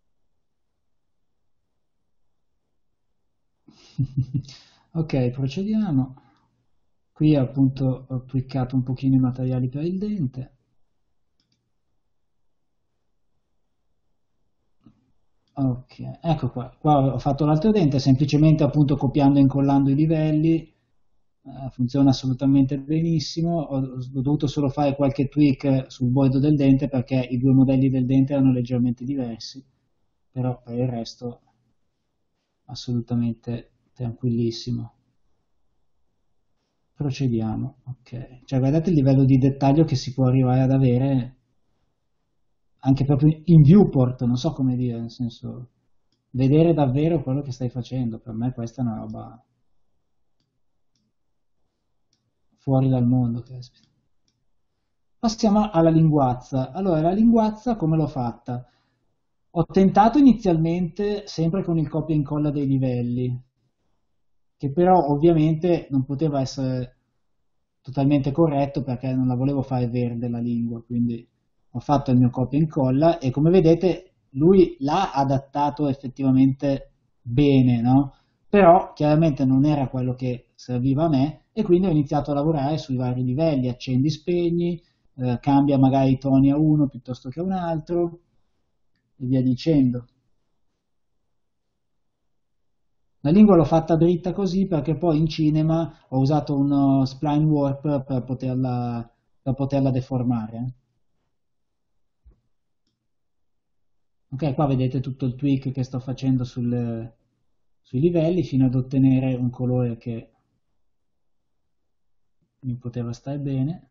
Ok, procediamo. Qui appunto ho cliccato un pochino i materiali per il dente. Ok, ecco qua. Qua ho fatto l'altro dente semplicemente appunto copiando e incollando i livelli. Eh, funziona assolutamente benissimo. Ho, ho dovuto solo fare qualche tweak sul bordo del dente perché i due modelli del dente erano leggermente diversi, però per il resto assolutamente tranquillissimo. Procediamo, ok. Cioè guardate il livello di dettaglio che si può arrivare ad avere anche proprio in viewport, non so come dire, nel senso, vedere davvero quello che stai facendo. Per me questa è una roba fuori dal mondo, caspita. Passiamo alla linguazza. Allora, la linguazza come l'ho fatta? Ho tentato inizialmente sempre con il copia e incolla dei livelli, che però ovviamente non poteva essere totalmente corretto perché non la volevo fare verde la lingua, quindi ho fatto il mio copia e incolla e come vedete lui l'ha adattato effettivamente bene, no? Però chiaramente non era quello che serviva a me e quindi ho iniziato a lavorare sui vari livelli, accendi, spegni, eh, cambia magari i toni a uno piuttosto che a un altro e via dicendo. La lingua l'ho fatta dritta così perché poi in cinema ho usato uno spline warp per poterla, per poterla deformare. Ok, qua vedete tutto il tweak che sto facendo sul, sui livelli fino ad ottenere un colore che mi poteva stare bene.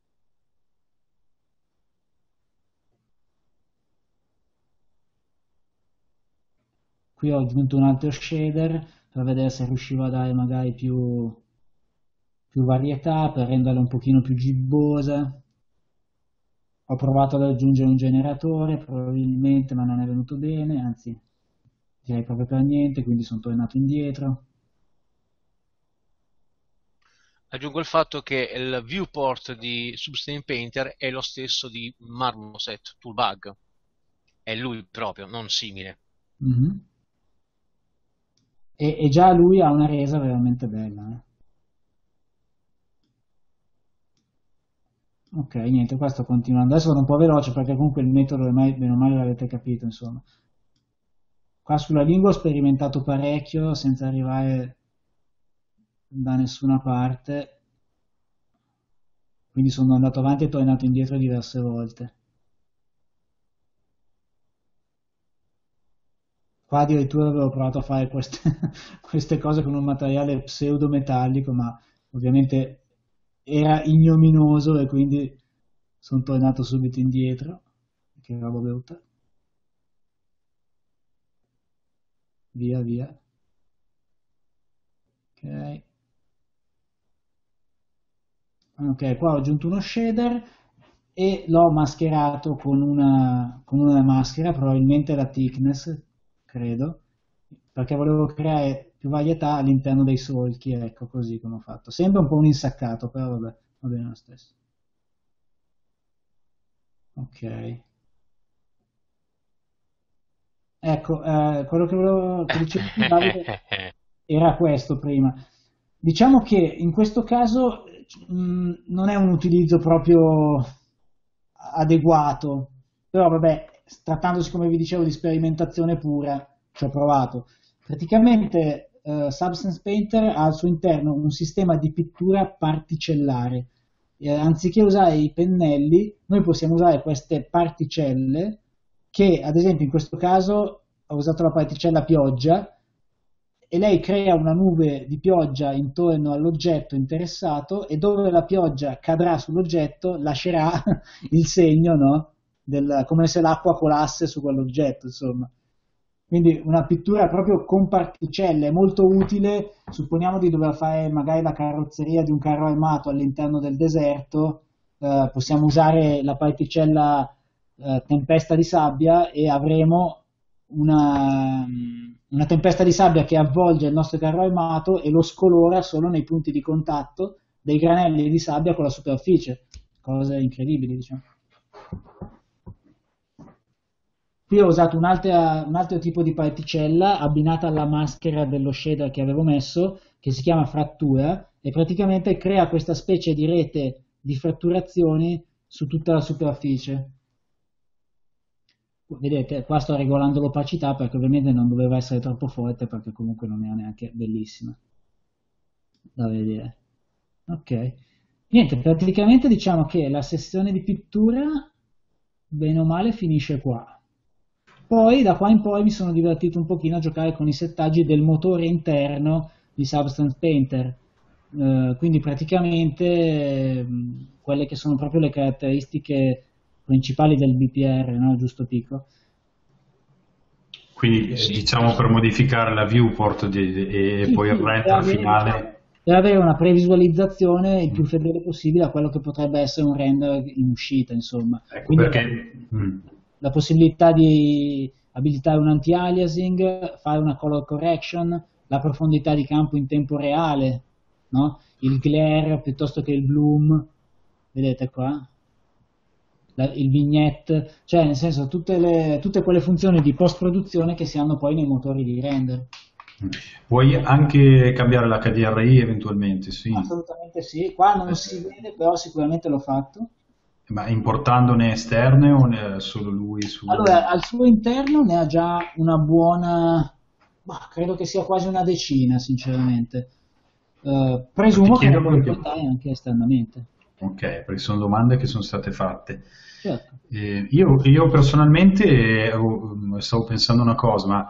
Qui ho aggiunto un altro shader per vedere se riuscivo a dare magari più, più varietà, per renderla un pochino più gibbosa. Ho provato ad aggiungere un generatore, probabilmente, ma non è venuto bene, anzi direi proprio per niente, quindi sono tornato indietro. Aggiungo il fatto che il viewport di Substance Painter è lo stesso di Marmoset Toolbag. È lui proprio, non simile. Mm-hmm. E, e già lui ha una resa veramente bella. Eh. Ok, niente, qua sto continuando. Adesso vado un po' veloce perché comunque il metodo ormai, bene o male l'avete capito, insomma. Qua sulla lingua ho sperimentato parecchio senza arrivare da nessuna parte, quindi sono andato avanti e tornato indietro diverse volte. Qua addirittura avevo provato a fare queste, queste cose con un materiale pseudo-metallico, ma ovviamente era ignominoso e quindi sono tornato subito indietro. Che roba brutta. Via, via. Ok. Ok, qua ho aggiunto uno shader e l'ho mascherato con una, con una maschera, probabilmente la thickness, credo, perché volevo creare più varietà all'interno dei solchi, ecco così come ho fatto. Sembra un po' un insaccato, però vabbè, va bene lo stesso. Ok. Ecco, eh, quello che, volevo, che dicevo tu, Davide, era questo prima. Diciamo che in questo caso mh, non è un utilizzo proprio adeguato, però vabbè, trattandosi come vi dicevo di sperimentazione pura, ci ho provato. Praticamente eh, Substance Painter ha al suo interno un sistema di pittura particellare. Eh, anziché usare i pennelli, noi possiamo usare queste particelle che, ad esempio, in questo caso ho usato la particella pioggia e lei crea una nube di pioggia intorno all'oggetto interessato e dove la pioggia cadrà sull'oggetto lascerà il segno, no, del, come se l'acqua colasse su quell'oggetto, insomma. Quindi una pittura proprio con particelle molto utile. Supponiamo di dover fare magari la carrozzeria di un carro armato all'interno del deserto, eh, possiamo usare la particella eh, tempesta di sabbia e avremo una, una tempesta di sabbia che avvolge il nostro carro armato e lo scolora solo nei punti di contatto dei granelli di sabbia con la superficie. Cose incredibili, diciamo. Qui ho usato un'altra- un altro tipo di particella abbinata alla maschera dello shader che avevo messo, che si chiama frattura, e praticamente crea questa specie di rete di fratturazioni su tutta la superficie. Vedete, qua sto regolando l'opacità perché ovviamente non doveva essere troppo forte perché comunque non era neanche bellissima da vedere. Ok. Niente, praticamente diciamo che la sessione di pittura, bene o male, finisce qua. Poi da qua in poi mi sono divertito un pochino a giocare con i settaggi del motore interno di Substance Painter. Eh, quindi praticamente ehm, quelle che sono proprio le caratteristiche principali del B P R, no? Giusto Pico? Quindi eh, Sì. diciamo per modificare la viewport di- di- e Sì, poi il sì, per render avere, finale. per avere una previsualizzazione il più Mm. fedele possibile a quello che potrebbe essere un render in uscita, insomma. Ecco Quindi perché mm, la possibilità di abilitare un anti-aliasing, fare una color correction, la profondità di campo in tempo reale, no? Il glare piuttosto che il bloom, vedete qua? La- il vignette, cioè nel senso tutte, le, tutte quelle funzioni di post-produzione che si hanno poi nei motori di render. puoi anche cambiare l'H D R I eventualmente, sì, Assolutamente sì, qua non Eh, si vede, però sicuramente l'ho fatto. ma importandone esterne o ne- solo lui su... Allora, al suo interno ne ha già una buona, bah, credo che sia quasi una decina, sinceramente. Eh, Ti presumo che ne chiedo puoi perché... portare anche esternamente. Ok, perché sono domande che sono state fatte. Certo. Eh, io, io personalmente eh, ho- stavo pensando una cosa, ma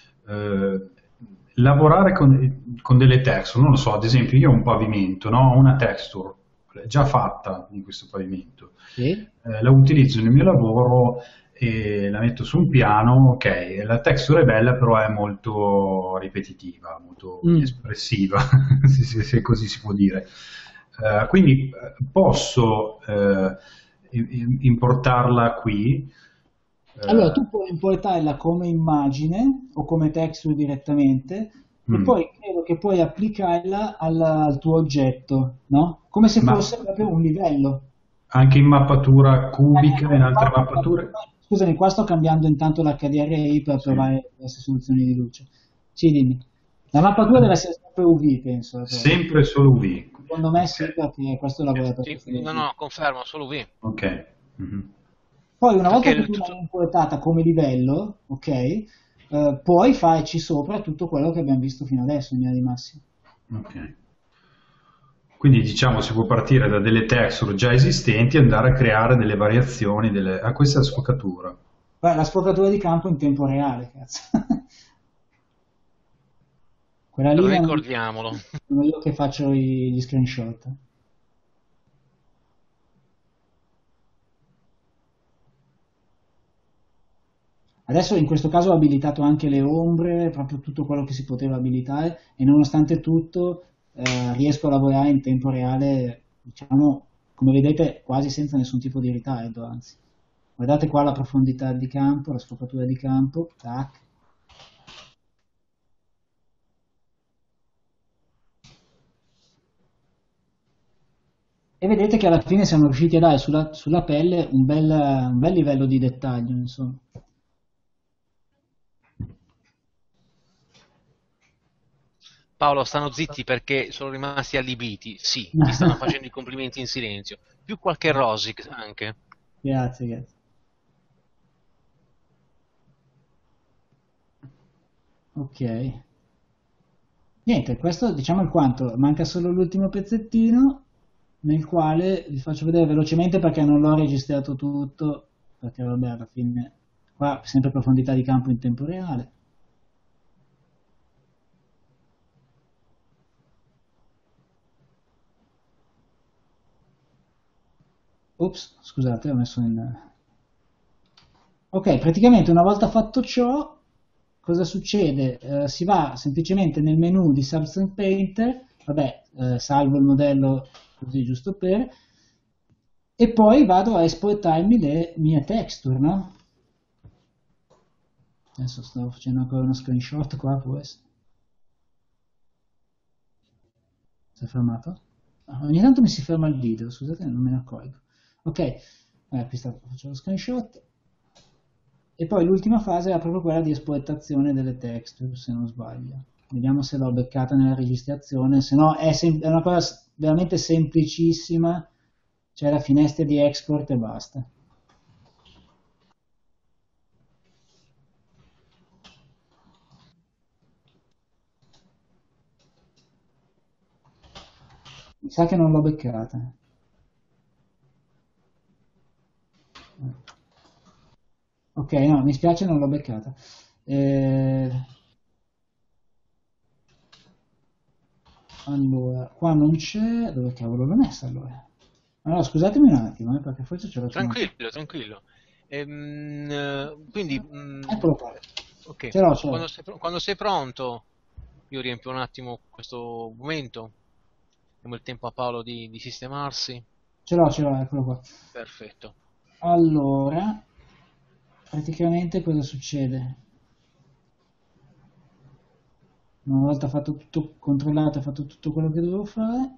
eh, lavorare con, con delle texture, non lo so, ad esempio io ho un pavimento, no? Ho una texture già fatta di questo pavimento, Sì? eh, la utilizzo nel mio lavoro e la metto su un piano, ok, la texture è bella però è molto ripetitiva, molto Mm. espressiva, se, se- se così si può dire. Eh, quindi eh, posso eh, im- importarla qui. Allora, eh, tu puoi importarla come immagine o come texture direttamente e mm, poi credo che puoi applicarla al, al tuo oggetto, no? Come se ma fosse proprio un livello. anche in mappatura cubica e in Eh, altre qua- mappature? Scusami, qua sto cambiando intanto l'H D R I per Sì. provare queste soluzioni di luce. Sì, dimmi. La mappatura deve essere sempre U V, penso. però. Sempre solo U V. Secondo me sì, perché questo lavora per Sì, queste no, leggi. no, confermo, solo V. Ok. Mhm. Poi una Perché volta che il tu tutto... l'hai importata come livello, ok, eh, puoi farci sopra tutto quello che abbiamo visto fino adesso in linea di massima. Ok. Quindi diciamo si può partire da delle texture già esistenti e andare a creare delle variazioni. Delle... Ah, questa è la sfocatura. Guarda, la sfocatura di campo in tempo reale, cazzo. Quella lì non Ricordiamolo. sono io che faccio i- gli screenshot. Adesso in questo caso ho abilitato anche le ombre, proprio tutto quello che si poteva abilitare e nonostante tutto eh, riesco a lavorare in tempo reale, diciamo, come vedete, quasi senza nessun tipo di ritardo, anzi. Guardate qua la profondità di campo, la sfocatura di campo, tac. E vedete che alla fine siamo riusciti a dare sulla, sulla pelle un bel, un bel livello di dettaglio, insomma. Paolo, stanno zitti perché sono rimasti allibiti. Sì, ti stanno facendo i complimenti in silenzio. Più qualche rosic anche. Grazie, grazie. Ok. Niente, questo diciamo il quanto. Manca solo l'ultimo pezzettino nel quale vi faccio vedere velocemente perché non l'ho registrato tutto, perché vabbè alla fine qua sempre profondità di campo in tempo reale. Ops, scusate, ho messo in... Ok, praticamente una volta fatto ciò, cosa succede? Eh, si va semplicemente nel menu di Substance Painter, vabbè, eh, salvo il modello così giusto per, e poi vado a esportarmi le mie texture, no? Adesso stavo facendo ancora uno screenshot qua, può essere. Si è fermato? Ah, ogni tanto mi si ferma il video, scusate, non me ne accorgo. Ok, eh, qui sta, faccio lo screenshot. E poi l'ultima fase era proprio quella di esportazione delle texture, se non sbaglio. Vediamo se l'ho beccata nella registrazione, se no è, sem- è una cosa veramente semplicissima, c'è la finestra di export e basta. Mi sa che non l'ho beccata. Ok, no, mi spiace, non l'ho beccata. Eh, allora, qua non c'è... Dove cavolo l'ho messa allora? Allora, scusatemi un attimo, eh, perché forse ce l'ho su una... Tranquillo, tranquillo. Ehm, eh, quindi, mm, Eccolo qua. ok, Ce l'ho, ce l'ho. quando sei, pro- quando sei pronto, io riempio un attimo questo momento, diamo il tempo a Paolo di, di sistemarsi. Ce l'ho, ce l'ho, eccolo qua. Perfetto. Allora, praticamente cosa succede? Una volta fatto tutto, controllato e fatto tutto quello che dovevo fare,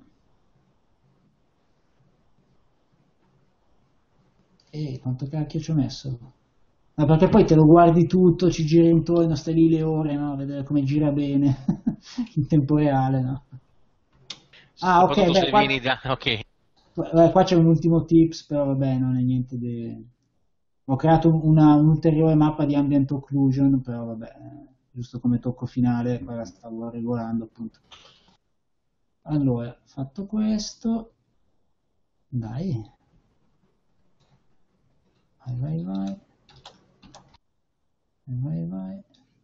e quanto cacchio ci ho messo? No, perché poi te lo guardi tutto, ci giri intorno, stai lì le ore, no? A vedere come gira bene, in tempo reale, no? Ah, ok, Soprattutto beh, se qua, vieni da... Ok, eh, qua c'è un ultimo tips, però vabbè, non è niente di... Ho creato una, un'ulteriore mappa di ambient occlusion, però vabbè, giusto come tocco finale, qua la stavo regolando appunto. Allora, fatto questo, dai, vai, vai, vai, vai, vai.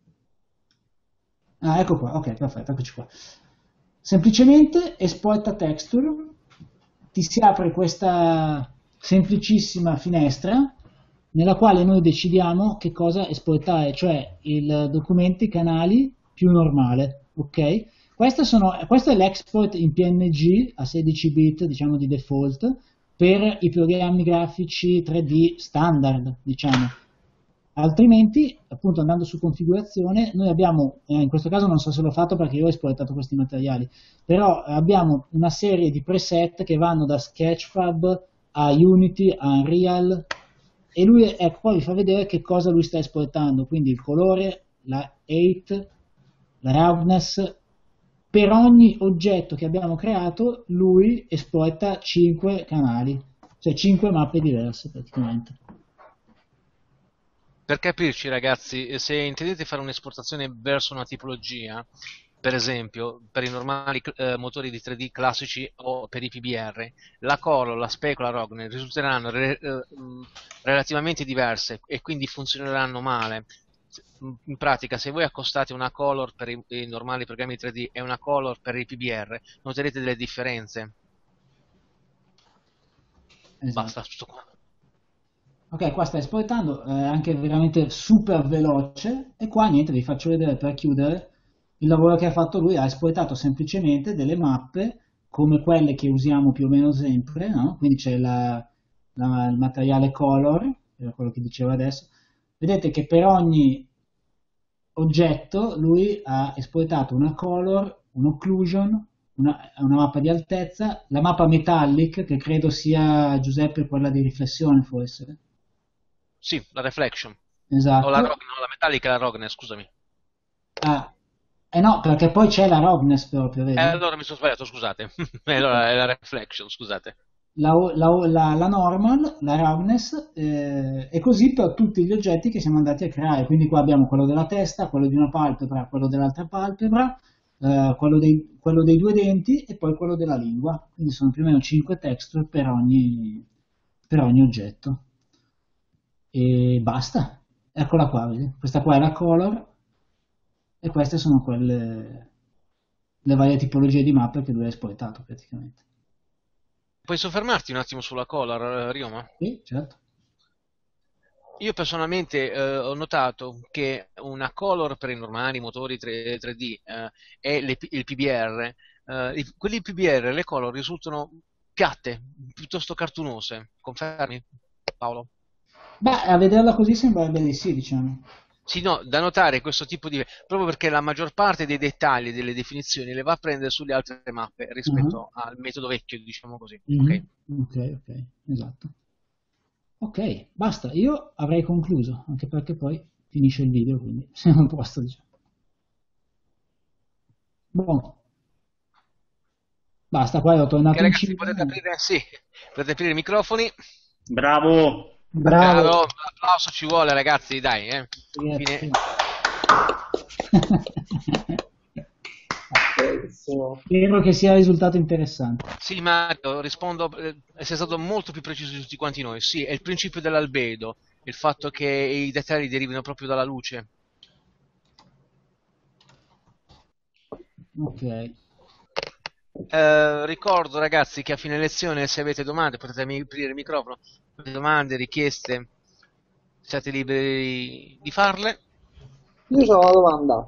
Ah, ecco qua, ok, perfetto, eccoci qua. Semplicemente esporta texture, ti si apre questa semplicissima finestra nella quale noi decidiamo che cosa esportare, cioè i documenti canali più normale, ok? Queste sono, questo è l'export in P N G a sedici bit, diciamo di default, per i programmi grafici tre D standard, diciamo. Altrimenti, appunto andando su configurazione, noi abbiamo, eh, in questo caso non so se l'ho fatto perché io ho esportato questi materiali, però abbiamo una serie di preset che vanno da Sketchfab a Unity, a Unreal, e lui, ecco, poi vi fa vedere che cosa lui sta esportando, quindi il colore, la height, la roughness. Per ogni oggetto che abbiamo creato, lui esporta cinque canali, cioè cinque mappe diverse praticamente. per capirci ragazzi, se intendete fare un'esportazione verso una tipologia, per esempio per i normali eh, motori di tre D classici o per i P B R, la Color, la Specular, la Rogne risulteranno re, eh, relativamente diverse e quindi funzioneranno male. In pratica, se voi accostate una Color per i, i normali programmi tre D e una Color per i P B R, noterete delle differenze. Esatto. Basta, tutto qua. Ok, qua sta esportando, è anche veramente super veloce, e qua niente, vi faccio vedere per chiudere il lavoro che ha fatto lui. Ha esportato semplicemente delle mappe come quelle che usiamo più o meno sempre, no? Quindi c'è la, la, il materiale color, era quello che diceva adesso. Vedete che per ogni oggetto lui ha esportato una color, un'occlusion, una, una mappa di altezza, la mappa metallic, che credo sia, Giuseppe, quella di riflessione forse. Sì, la Reflection. O la, Esatto. Rogne, no, la Metallica e la Rogne, scusami. Ah, eh no, perché poi c'è la roughness proprio, Eh, vedi? allora mi sono sbagliato, scusate. Ok. Allora è la Reflection, scusate. La, la, la, la normal, la roughness, eh, e così per tutti gli oggetti che siamo andati a creare. Quindi qua abbiamo quello della testa, quello di una palpebra, quello dell'altra palpebra, eh, quello, dei, quello dei due denti e poi quello della lingua. Quindi sono più o meno cinque texture per ogni, per ogni oggetto. E basta. Eccola qua, vedi? Questa qua è la color e queste sono quelle, le varie tipologie di mappe che lui ha esportato praticamente. Puoi soffermarti un attimo sulla Color, Rioma? Sì, certo. Io personalmente eh, ho notato che una color per i normali motori tre D eh, e le- il P B R, eh, i- quelli P B R, le color risultano piatte, piuttosto cartunose. Confermi, Paolo? Beh, a vederla così sembrerebbe di sì, diciamo. Sì, no, da notare questo tipo di... proprio perché la maggior parte dei dettagli delle definizioni le va a prendere sulle altre mappe Ah, rispetto al metodo vecchio, diciamo così. Ok? mhm. Ok, ok, esatto. Ok, basta, io avrei concluso, anche perché poi finisce il video, quindi siamo a posto, diciamo. Buono, basta, qua ho Ok, tornato in ragazzi, Cina. potete aprire, sì, potete aprire i microfoni. Bravo! Bravo. Bravo, l'applauso ci vuole, ragazzi, dai, eh. Grazie. Fine. Bellissimo. Spero che sia risultato interessante. Sì, Mario, rispondo, eh, sei stato molto più preciso di tutti quanti noi. Sì, è il principio dell'albedo, il fatto che i dettagli derivino proprio dalla luce. Ok. Eh, ricordo, ragazzi, che a fine lezione, se avete domande, potete mi- aprire il microfono. Avete domande, richieste, siete liberi di farle. Io ho una domanda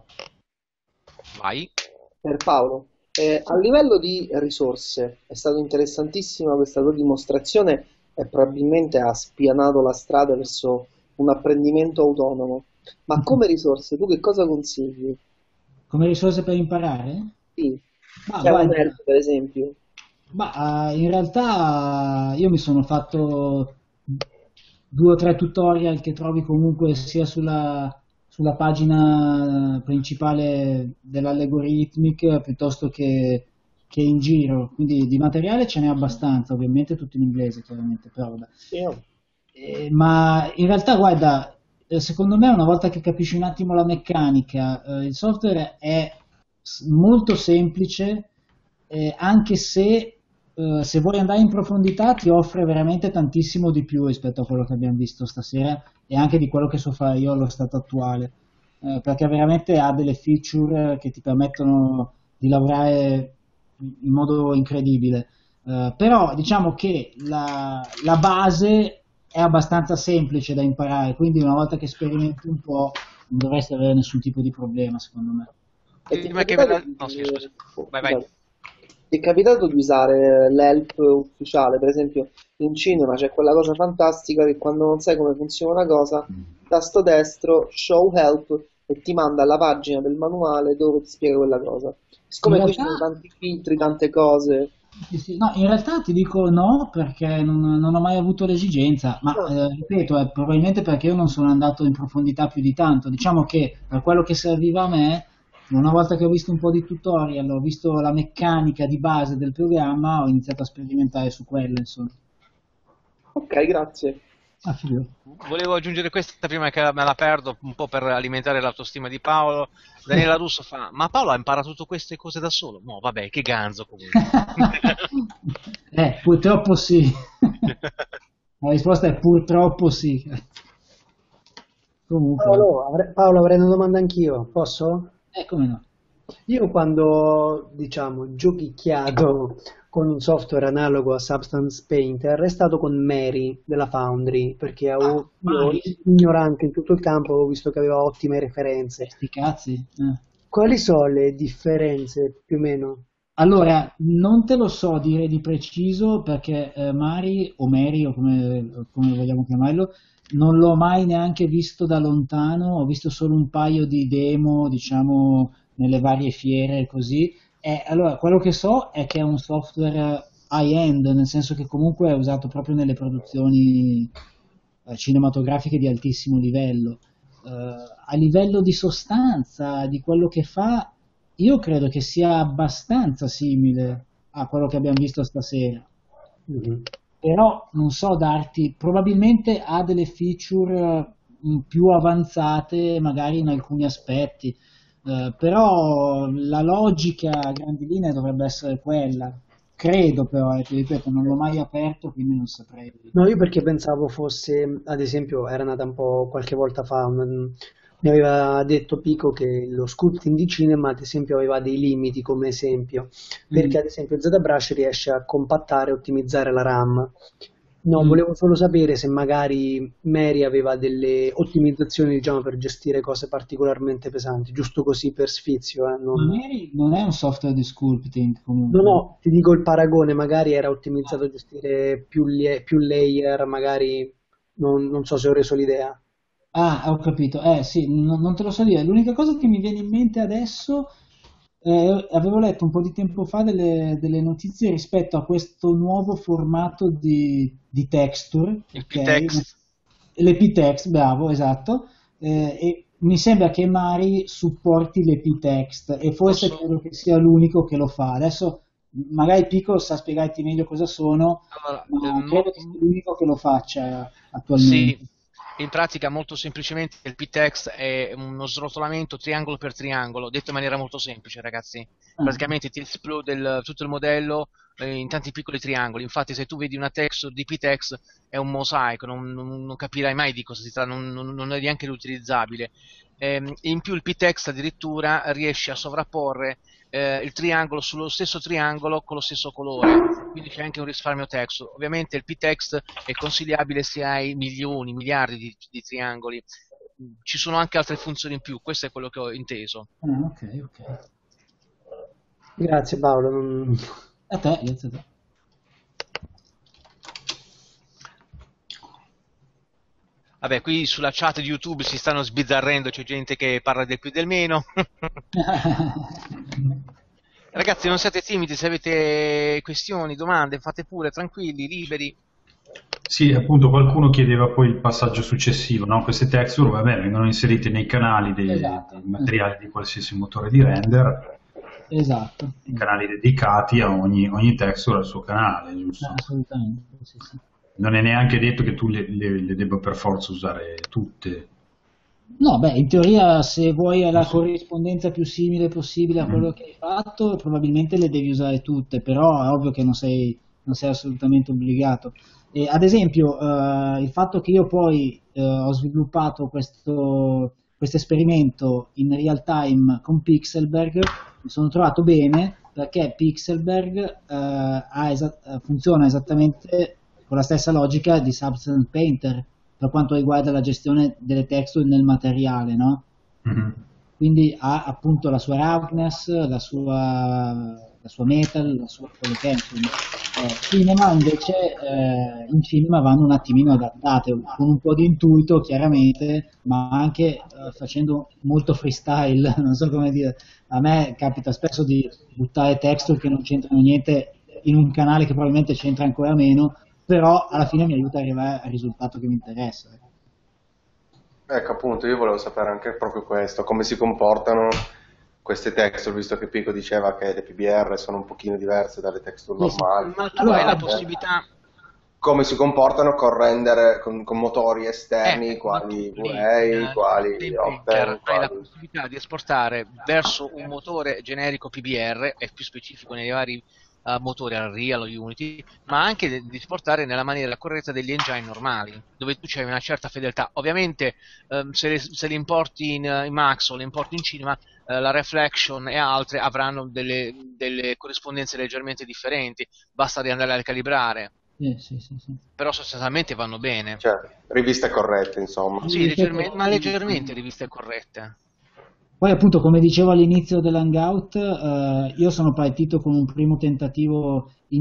Vai. per Paolo. Eh, a livello di risorse, è stata interessantissima questa tua dimostrazione e probabilmente ha spianato la strada verso un apprendimento autonomo. Ma come risorse, tu che cosa consigli? Come risorse per imparare? Sì, Ma c'è un guarda, help, per esempio. ma eh, in realtà io mi sono fatto due o tre tutorial che trovi comunque sia sulla, sulla pagina principale dell'Algorithmic piuttosto che, che in giro, quindi di materiale ce n'è abbastanza, ovviamente tutto in inglese chiaramente, però vabbè. Io. Eh, ma in realtà guarda, eh, secondo me una volta che capisci un attimo la meccanica, eh, il software è s- molto semplice, eh, anche se eh, se vuoi andare in profondità ti offre veramente tantissimo di più rispetto a quello che abbiamo visto stasera e anche di quello che so fare io allo stato attuale, eh, perché veramente ha delle feature che ti permettono di lavorare in modo incredibile. Eh, però diciamo che la, la base è abbastanza semplice da imparare, quindi una volta che sperimenti un po' non dovresti avere nessun tipo di problema, secondo me. E ti è Prima che capitato veda... di, No, sì, scusa. oh, Vai, vai. scusate. Ti è capitato di usare l'help ufficiale? Per esempio, in cinema c'è quella cosa fantastica che quando non sai come funziona una cosa, tasto destro, show help e ti manda alla pagina del manuale dove ti spiega quella cosa. In Siccome qui ci realtà sono tanti filtri, tante cose. Sì, sì. No, in realtà ti dico no perché non, non ho mai avuto l'esigenza, ma Ah, eh, ripeto, è probabilmente perché io non sono andato in profondità più di tanto. Diciamo che per quello che serviva a me, una volta che ho visto un po' di tutorial, ho visto la meccanica di base del programma, ho iniziato a sperimentare su quello, insomma. ok, grazie. Ah, figlio. Volevo aggiungere questa prima che me la perdo, un po' per alimentare l'autostima di Paolo. Daniela Russo fa: ma Paolo ha imparato tutte queste cose da solo? No, vabbè, che ganzo comunque. Eh, purtroppo sì. La risposta è purtroppo sì. Comunque, Paolo, avre- Paolo, avrei una domanda anch'io, posso? eh, come no? Io quando, diciamo, giochicchiato con un software analogo a Substance Painter è stato con Mary della Foundry, perché Ah, avevo, io, mai. ignorante in tutto il campo, avevo visto che aveva ottime referenze. Sti cazzi. Eh. Quali sono le differenze, più o meno? Allora, non te lo so dire di preciso perché eh, Mari o Mary o come, come vogliamo chiamarlo, non l'ho mai neanche visto da lontano, ho visto solo un paio di demo, diciamo, nelle varie fiere e così. E allora, quello che so è che è un software high-end, nel senso che comunque è usato proprio nelle produzioni eh, cinematografiche di altissimo livello. Eh, a livello di sostanza, di quello che fa, io credo che sia abbastanza simile a quello che abbiamo visto stasera, Mhm. però non so darti, probabilmente ha delle feature mh, più avanzate magari in alcuni aspetti, eh, però la logica a grandi linee dovrebbe essere quella. Credo però, eh, ti ripeto, non l'ho mai aperto, quindi non saprei. No, io perché pensavo fosse, ad esempio, era nata un po' qualche volta fa, un- mi aveva detto Pico che lo sculpting di cinema, ad esempio, aveva dei limiti come esempio, Mm. perché ad esempio il ZBrush riesce a compattare e ottimizzare la RAM, No, Mm. volevo solo sapere se magari Mary aveva delle ottimizzazioni, diciamo, per gestire cose particolarmente pesanti, giusto così per sfizio, eh, non... Mary non è un software di sculpting No, comunque. no, ti dico il paragone, magari era ottimizzato a gestire più, lie- più layer, magari non, non so se ho reso l'idea. Ah, ho capito. Eh sì, non, non te lo so dire. L'unica cosa che mi viene in mente adesso, eh, avevo letto un po' di tempo fa delle, delle notizie rispetto a questo nuovo formato di, di texture, Il ok? P-Text. Le P-Text, bravo, esatto. Eh, e mi sembra che Mari supporti le P-Text e forse Posso- credo che sia l'unico che lo fa. Adesso magari Pico sa spiegarti meglio cosa sono, Allora, ma ehm, credo mo- che sia l'unico che lo faccia Sì, attualmente. in pratica molto semplicemente il P-Text è uno srotolamento triangolo per triangolo, detto in maniera molto semplice, ragazzi. Ah, Praticamente ti esplode il- tutto il modello eh, in tanti piccoli triangoli. Infatti, se tu vedi una texture di P-Text è un mosaico, non, non- non capirai mai di cosa si tratta, non, non- non è neanche riutilizzabile. Ehm, in più il P-Text addirittura riesce a sovrapporre eh, il triangolo sullo stesso triangolo con lo stesso colore, quindi c'è anche un risparmio texture. Ovviamente il P-Text è consigliabile se hai milioni, miliardi di, di triangoli. Ci sono anche altre funzioni in più, questo è quello che ho inteso. ah, ok, ok. Grazie Paolo. non- A te, grazie a te. Vabbè, qui sulla chat di YouTube si stanno sbizzarrendo, c'è gente che parla del più e del meno. Ragazzi, non siate timidi, se avete questioni, domande, fate pure, tranquilli, liberi. Sì, appunto qualcuno chiedeva poi il passaggio successivo, no? Queste texture, vabbè, vengono inserite nei canali dei, Esatto, dei materiali di qualsiasi motore di render, esatto, i canali dedicati a ogni, ogni texture al suo canale, giusto? assolutamente, sì, sì. Non è neanche detto che tu le, le- le debba per forza usare tutte. No, beh, in teoria se vuoi la Sì. corrispondenza più simile possibile a quello Mm. che hai fatto, probabilmente le devi usare tutte, però è ovvio che non sei, non sei assolutamente obbligato. E, ad esempio, eh, il fatto che io poi eh, ho sviluppato questo questo esperimento in real time con Pixelberg, mi sono trovato bene perché Pixelberg eh, ha esa- eh, funziona esattamente con la stessa logica di Substance Painter per quanto riguarda la gestione delle texture nel materiale, no? Mhm. Quindi ha appunto la sua roughness, la sua, la sua metal, la sua quello che è, insomma. Eh, cinema invece, eh, in cinema vanno un attimino adattate, con un po' di intuito chiaramente, ma anche eh, facendo molto freestyle, non so come dire. A me capita spesso di buttare texture che non c'entrano niente in un canale che probabilmente c'entra ancora meno, però alla fine mi aiuta ad arrivare al risultato che mi interessa. Ecco, appunto, io volevo sapere anche proprio questo, come si comportano queste texture, visto che Pico diceva che le P B R sono un pochino diverse dalle texture Sì, sì. normali. Ma tu Allora, hai la eh, possibilità... Come si comportano con render, con, con motori esterni, Eh, quali ma tu lì, V-Ray, in quali Steam Optane, Painter hai la quali... possibilità di esportare verso un motore generico P B R, è più specifico nei vari uh, motori, Unreal o Unity, ma anche di di esportare nella maniera corretta degli engine normali, dove tu c'hai una certa fedeltà. Ovviamente ehm, se, le, se le importi in, in Max o le importi in Cinema, eh, la Reflection e altre avranno delle, delle corrispondenze leggermente differenti, basta riandare a calibrare, Sì, sì, sì, sì. però sostanzialmente vanno bene. Cioè, riviste corrette, insomma. Sì, leggermente, ma leggermente riviste corrette. Poi appunto, come dicevo all'inizio dell'hangout, eh, io sono partito con un primo tentativo in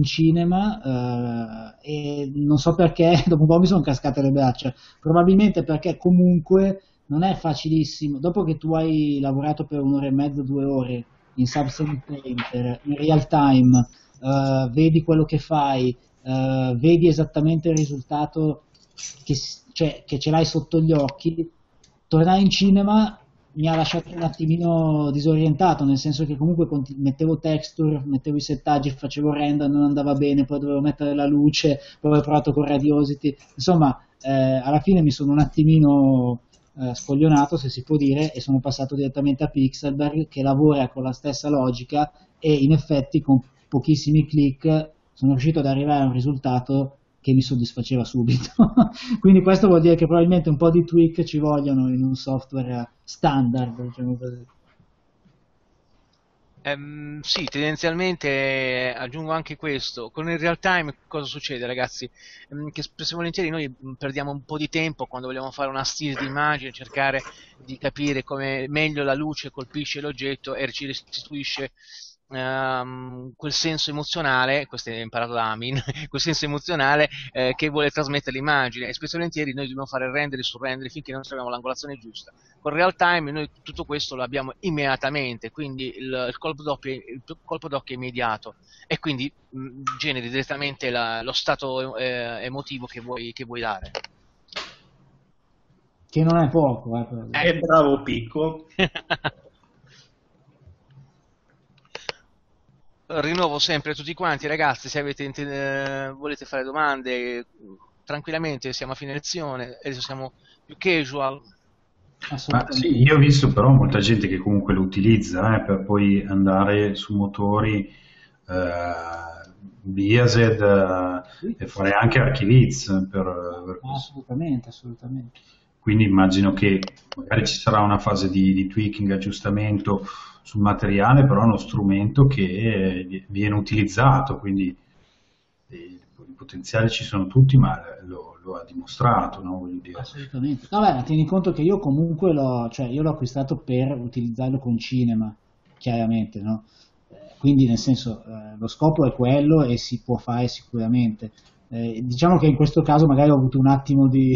cinema eh, e non so perché, dopo un po' mi sono cascate le braccia. Probabilmente perché comunque non è facilissimo. Dopo che tu hai lavorato per un'ora e mezza, due ore in Substance Painter, in real time, eh, vedi quello che fai, eh, vedi esattamente il risultato che, s- cioè, che ce l'hai sotto gli occhi, tornare in cinema mi ha lasciato un attimino disorientato, nel senso che comunque conti- mettevo texture, mettevo i settaggi, facevo render, non andava bene, poi dovevo mettere la luce, poi avevo provato con Radiosity, insomma, eh, alla fine mi sono un attimino eh, spoglionato, se si può dire, e sono passato direttamente a Pixelberg che lavora con la stessa logica e in effetti con pochissimi click sono riuscito ad arrivare a un risultato che mi soddisfaceva subito. Quindi questo vuol dire che probabilmente un po' di tweak ci vogliono in un software standard, diciamo così. Ehm, sì, tendenzialmente eh, aggiungo anche questo. Con il real time cosa succede, ragazzi? Ehm, che spesso e volentieri noi mh, perdiamo un po' di tempo quando vogliamo fare una stile di immagine, cercare di capire come meglio la luce colpisce l'oggetto e ci restituisce ehm, quel senso emozionale, questo è imparato da Amin, quel senso emozionale eh, che vuole trasmettere l'immagine, e spesso e volentieri noi dobbiamo fare rendere su rendere finché non troviamo l'angolazione giusta. Con real time noi tutto questo lo abbiamo immediatamente, quindi il, il colpo d'occhio, il colpo d'occhio è immediato, e quindi mh, generi direttamente la- lo stato eh, emotivo che vuoi, che vuoi dare. Che non è poco, eh, per- Eh, bravo Picco. Rinnovo sempre a tutti quanti, ragazzi, se avete inten- eh, volete fare domande, tranquillamente, siamo a fine lezione, adesso siamo più casual. Ma assolutamente. sì, io ho visto però molta gente che comunque lo utilizza eh, per poi andare su motori eh, Biased eh, Sì, e fare anche archiviz per, per questo. assolutamente, assolutamente. Quindi immagino che magari ci sarà una fase di, di tweaking, aggiustamento sul materiale, però è uno strumento che eh, viene utilizzato, quindi eh, i potenziali ci sono tutti, ma lo, lo ha dimostrato, no? Voglio dire. Assolutamente. Vabbè, ma tieni conto che io comunque l'ho, cioè io l'ho acquistato per utilizzarlo con cinema, chiaramente, no? Eh, quindi nel senso, eh, lo scopo è quello e si può fare sicuramente. Eh, diciamo che in questo caso magari ho avuto un attimo di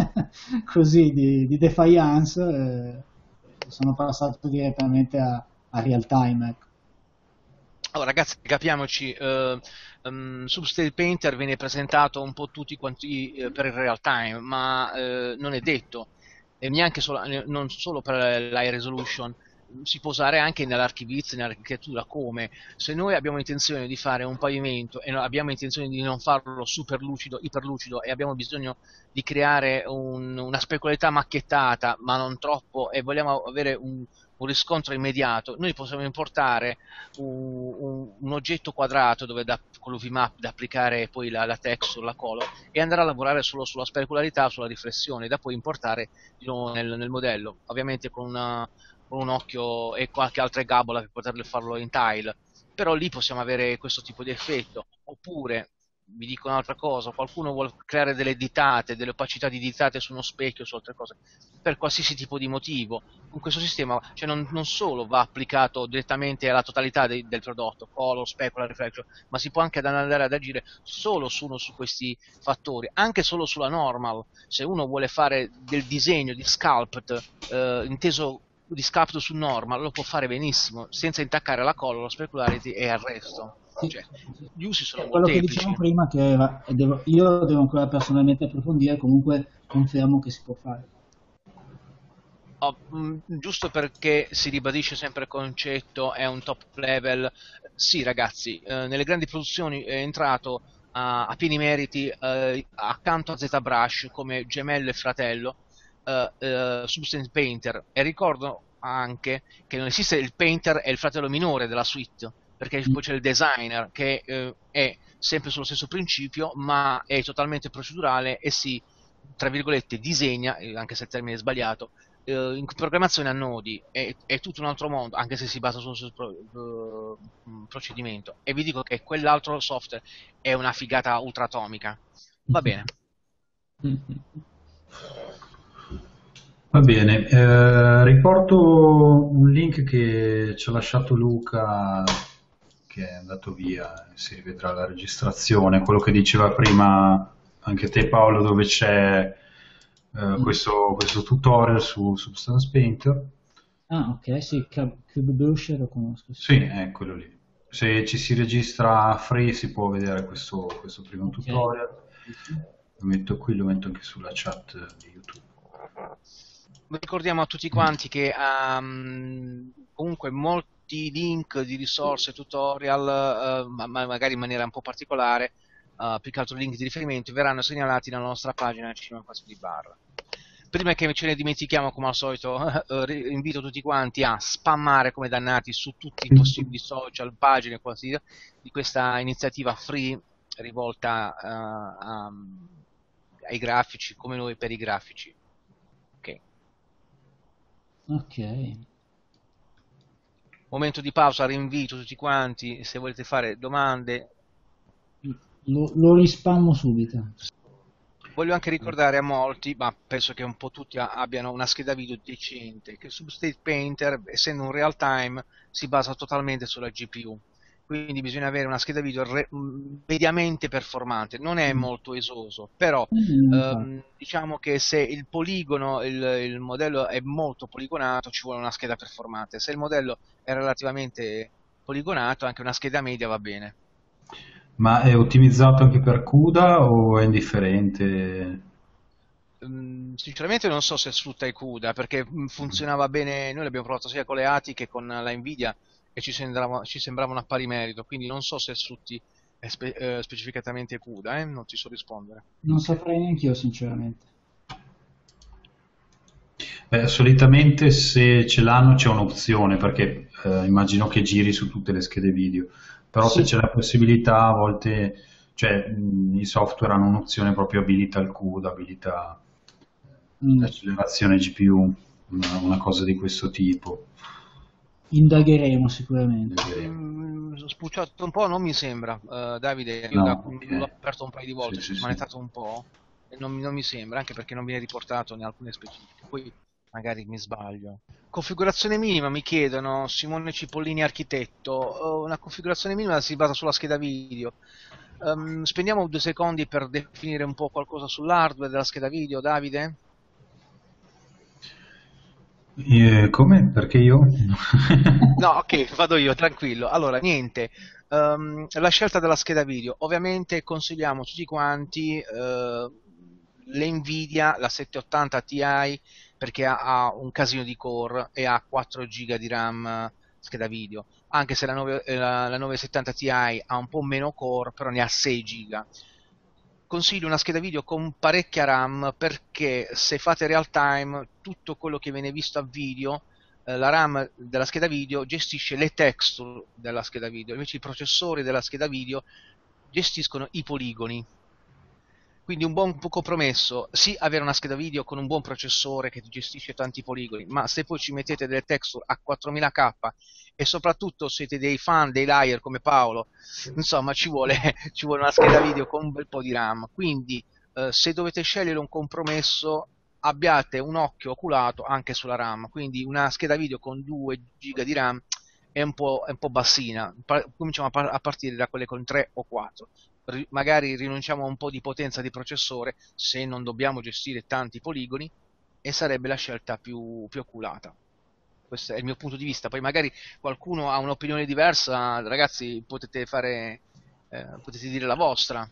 così di, di defiance, eh, sono passato direttamente a, a real time, ecco. Allora, ragazzi, capiamoci, eh, um, Substance Painter viene presentato un po' tutti quanti eh, per il real time, ma eh, non è detto, e neanche solo, eh, non solo per l'high resolution, si può usare anche nell'archivizia, nell'architettura, come se noi abbiamo intenzione di fare un pavimento e no- abbiamo intenzione di non farlo super lucido, iper lucido, e abbiamo bisogno di creare un- una specularità macchiettata, ma non troppo, e vogliamo avere un, un riscontro immediato, noi possiamo importare un, un, un oggetto quadrato dove da, con l'U V map da applicare poi la, la texture, la color, e andare a lavorare solo sulla specularità, sulla riflessione, da poi importare di nuovo nel, nel modello, ovviamente con, una, con un occhio e qualche altra gabola per poterlo farlo in tile, però lì possiamo avere questo tipo di effetto. Oppure vi dico un'altra cosa: qualcuno vuole creare delle ditate, delle opacità di ditate su uno specchio, su altre cose, per qualsiasi tipo di motivo. Con questo sistema, cioè, non, non solo va applicato direttamente alla totalità de, del prodotto, color, specular, reflection, ma si può anche andare ad agire solo su uno su questi fattori, anche solo sulla normal. Se uno vuole fare del disegno di sculpt, eh, inteso di sculpt su normal, lo può fare benissimo, senza intaccare la color, la specularity e il resto. Sì, Cioè, gli usi sono è quello che molteplici. dicevamo prima, che va- e devo- io devo ancora personalmente approfondire, comunque confermo che si può fare. Oh, mh, giusto perché si ribadisce sempre il concetto, è un top level. Sì, ragazzi, eh, nelle grandi produzioni è entrato a, a pieni meriti, eh, accanto a ZBrush come gemello e fratello, eh, eh, Substance Painter, e ricordo anche che non esiste il Painter e il fratello minore della suite, perché Mm. poi c'è il designer che eh, è sempre sullo stesso principio, ma è totalmente procedurale e si, tra virgolette, disegna, eh, anche se il termine è sbagliato, eh, in programmazione a nodi, è, è tutto un altro mondo, anche se si basa sullo stesso pro- eh, procedimento. E vi dico che quell'altro software è una figata ultratomica. Va bene. Va bene, eh, riporto un link che ci ha lasciato Luca, che è andato via, si rivedrà la registrazione, quello che diceva prima anche te Paolo, dove c'è eh, questo, questo tutorial su Substance Painter. Ah, ok, sì, Cub- Cube Bush lo conosco. Sì. Sì, è quello lì. Se ci si registra free si può vedere questo, questo primo Ok. tutorial. Lo metto qui, lo metto anche sulla chat di YouTube. Ricordiamo a tutti quanti che um, comunque molti link di risorse, tutorial, uh, ma ma magari in maniera un po' particolare, uh, più che altro link di riferimento, verranno segnalati nella nostra pagina Cinema Passo di Bar. Prima che ce ne dimentichiamo, come al solito, eh, invito tutti quanti a spammare come dannati su tutti i possibili social, pagine, qualsiasi, di questa iniziativa free rivolta uh, a, ai grafici, come noi per i grafici. Ok. Ok. momento di pausa, rinvito tutti quanti, se volete fare domande. Lo, lo rispammo subito. Voglio anche ricordare a molti, ma penso che un po' tutti abbiano una scheda video decente, che Substate Painter, essendo un real time, si basa totalmente sulla G P U. Quindi bisogna avere una scheda video re- mediamente performante, non è molto esoso, però Mm, ehm, diciamo che se il poligono, il, il modello è molto poligonato, ci vuole una scheda performante. Se il modello è relativamente poligonato, anche una scheda media va bene. Ma è ottimizzato anche per CUDA o è indifferente? Mm, Sinceramente non so se sfrutta i CUDA, perché mm, funzionava bene, noi l'abbiamo provato sia con le A T I che con la Nvidia e ci sembrava, ci sembravano a pari merito, quindi non so se sfrutti eh, spe- eh, specificatamente CUDA, eh, non ti so rispondere. Non saprei neanche io, sinceramente. Beh, solitamente se ce l'hanno c'è un'opzione, perché eh, immagino che giri su tutte le schede video, però se Sì. c'è la possibilità, a volte, cioè, mh, i software hanno un'opzione proprio abilita il CUDA, abilita Mm. l'accelerazione G P U, una, una cosa di questo tipo. Indagheremo sicuramente. Mm, ho spucciato un po', non mi sembra, eh, Davide, io No, da- ok. l'ho aperto un paio di volte, Sì, ci ho sì, sì. smanettato un po', e non, mi- non mi sembra, anche perché non viene riportato in alcune specifiche, poi magari mi sbaglio. Configurazione minima, mi chiedono, Simone Cipollini architetto. Oh, una configurazione minima si basa sulla scheda video. Ehm, spendiamo due secondi per definire un po' qualcosa sull'hardware della scheda video, Davide? Eh, come? Perché io? No, ok, vado io, tranquillo. Allora, niente, ehm, la scelta della scheda video. Ovviamente consigliamo tutti quanti eh, l'Nvidia, la settecentottanta Ti, perché ha, ha un casino di core e ha quattro giga di RAM eh, scheda video. Anche se la, nove- eh, la, la novecentosettanta Ti ha un po' meno core, però ne ha sei giga. Consiglio una scheda video con parecchia RAM, perché se fate real time tutto quello che viene visto a video, eh, la RAM della scheda video gestisce le texture della scheda video, invece i processori della scheda video gestiscono i poligoni. Quindi un buon compromesso, sì, avere una scheda video con un buon processore che gestisce tanti poligoni, ma se poi ci mettete delle texture a quattromila K e soprattutto siete dei fan dei layer come Paolo, insomma ci vuole, ci vuole una scheda video con un bel po' di RAM. Quindi eh, se dovete scegliere un compromesso, abbiate un occhio oculato anche sulla RAM. Quindi una scheda video con due giga di RAM è un po', è un po' bassina. Pa- cominciamo a, par- a partire da quelle con tre o quattro. Ri- magari rinunciamo a un po' di potenza di processore se non dobbiamo gestire tanti poligoni, e sarebbe la scelta più, più oculata. Questo è il mio punto di vista. Poi magari qualcuno ha un'opinione diversa, ragazzi, potete fare, eh, potete dire la vostra.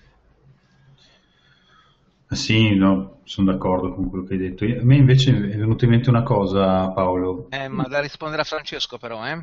Sì, no, sono d'accordo con quello che hai detto. A me invece è venuta in mente una cosa, Paolo. Eh, ma da rispondere a Francesco però, eh?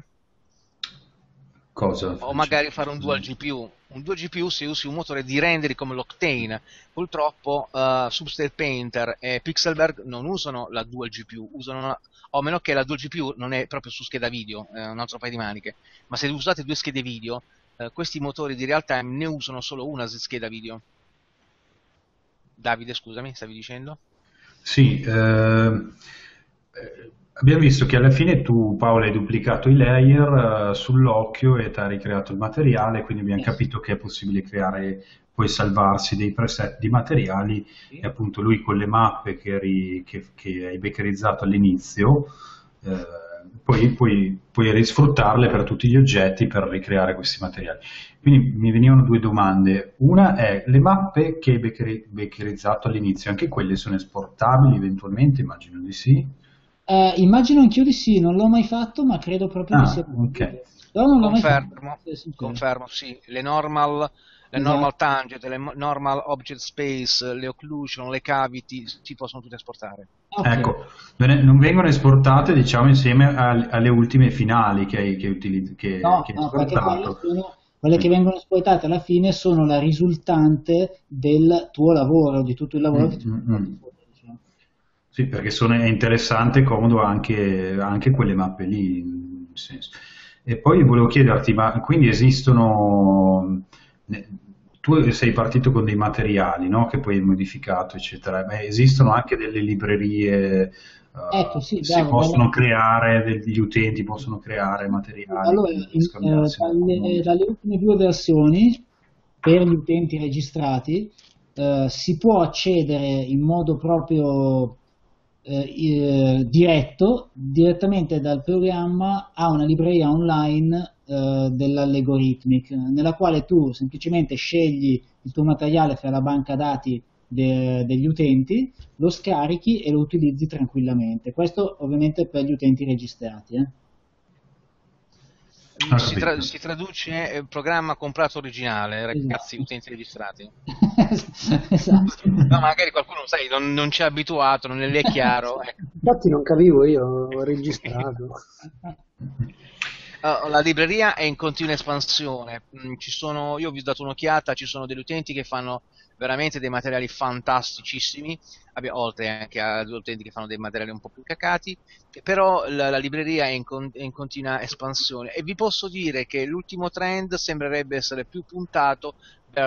Cosa? O magari fare un dual Francesco? G P U. Un dual G P U se usi un motore di rendering come l'Octane. Purtroppo uh, Substate Painter e Pixelberg non usano la dual G P U, usano una, o a meno che la dual G P U non è proprio su scheda video, è un altro paio di maniche. Ma se usate due schede video, uh, questi motori di real time ne usano solo una scheda video. Davide, scusami, stavi dicendo? Sì, eh, eh, abbiamo visto che alla fine tu, Paolo, hai duplicato i layer eh, sull'occhio e ti hai ricreato il materiale, quindi abbiamo Sì. capito che è possibile creare, poi salvarsi dei preset di materiali, Sì. e appunto lui con le mappe che, eri- che- che hai beckerizzato all'inizio, eh, poi puoi, puoi risfruttarle per tutti gli oggetti per ricreare questi materiali. Quindi mi venivano due domande. Una è, le mappe che hai becchere- beccherizzato all'inizio, anche quelle sono esportabili eventualmente? Immagino di sì. Eh, immagino anch'io di sì, non l'ho mai fatto, ma credo proprio che Ah, sia ok. possibile. Però non l'ho mai fatto, Confermo, per essere sincero. confermo, sì. Le normal, le Esatto. normal tangent, le mo- normal object space, le occlusion, le cavity, si possono tutte esportare. Ok. Ecco, non, è- non vengono esportate, diciamo, insieme al- alle ultime finali che hai, che utilizzi, che, No, che hai no, perché quelle, esportato. sono, quelle che vengono esploitate alla fine sono la risultante del tuo lavoro, di tutto il lavoro che Mm, tu hai mm, fatto mm. fuori, diciamo. Sì, perché sono, è interessante e comodo anche, anche quelle mappe lì, nel senso. E poi volevo chiederti, ma quindi esistono, ne- tu sei partito con dei materiali, no? Che poi hai modificato, eccetera. Ma esistono anche delle librerie, Ecco, uh, sì, si bravo, possono bravo. creare, degli utenti possono creare materiali Allora, per in- eh, scambiarsi. dalle, dalle ultime due versioni, per gli utenti registrati, eh, si può accedere in modo proprio eh, eh, diretto, direttamente dal programma a una libreria online eh, dell'Allegorithmic, nella quale tu semplicemente scegli il tuo materiale fra la banca dati de- degli utenti, lo scarichi e lo utilizzi tranquillamente. Questo ovviamente per gli utenti registrati. eh. Ho Si, tra- capito. si traduce eh, programma comprato originale, ragazzi, Esatto. utenti registrati. Esatto. No, magari qualcuno, sai, non, non ci è abituato, non gli è chiaro. ecco. Infatti non capivo, io ho registrato. Uh, la libreria è in continua espansione. Mm, ci sono, io vi ho dato un'occhiata, ci sono degli utenti che fanno veramente dei materiali fantasticissimi, abbia- oltre anche a due utenti che fanno dei materiali un po' più cacati, però la, la libreria è in, con- è in continua espansione e vi posso dire che l'ultimo trend sembrerebbe essere più puntato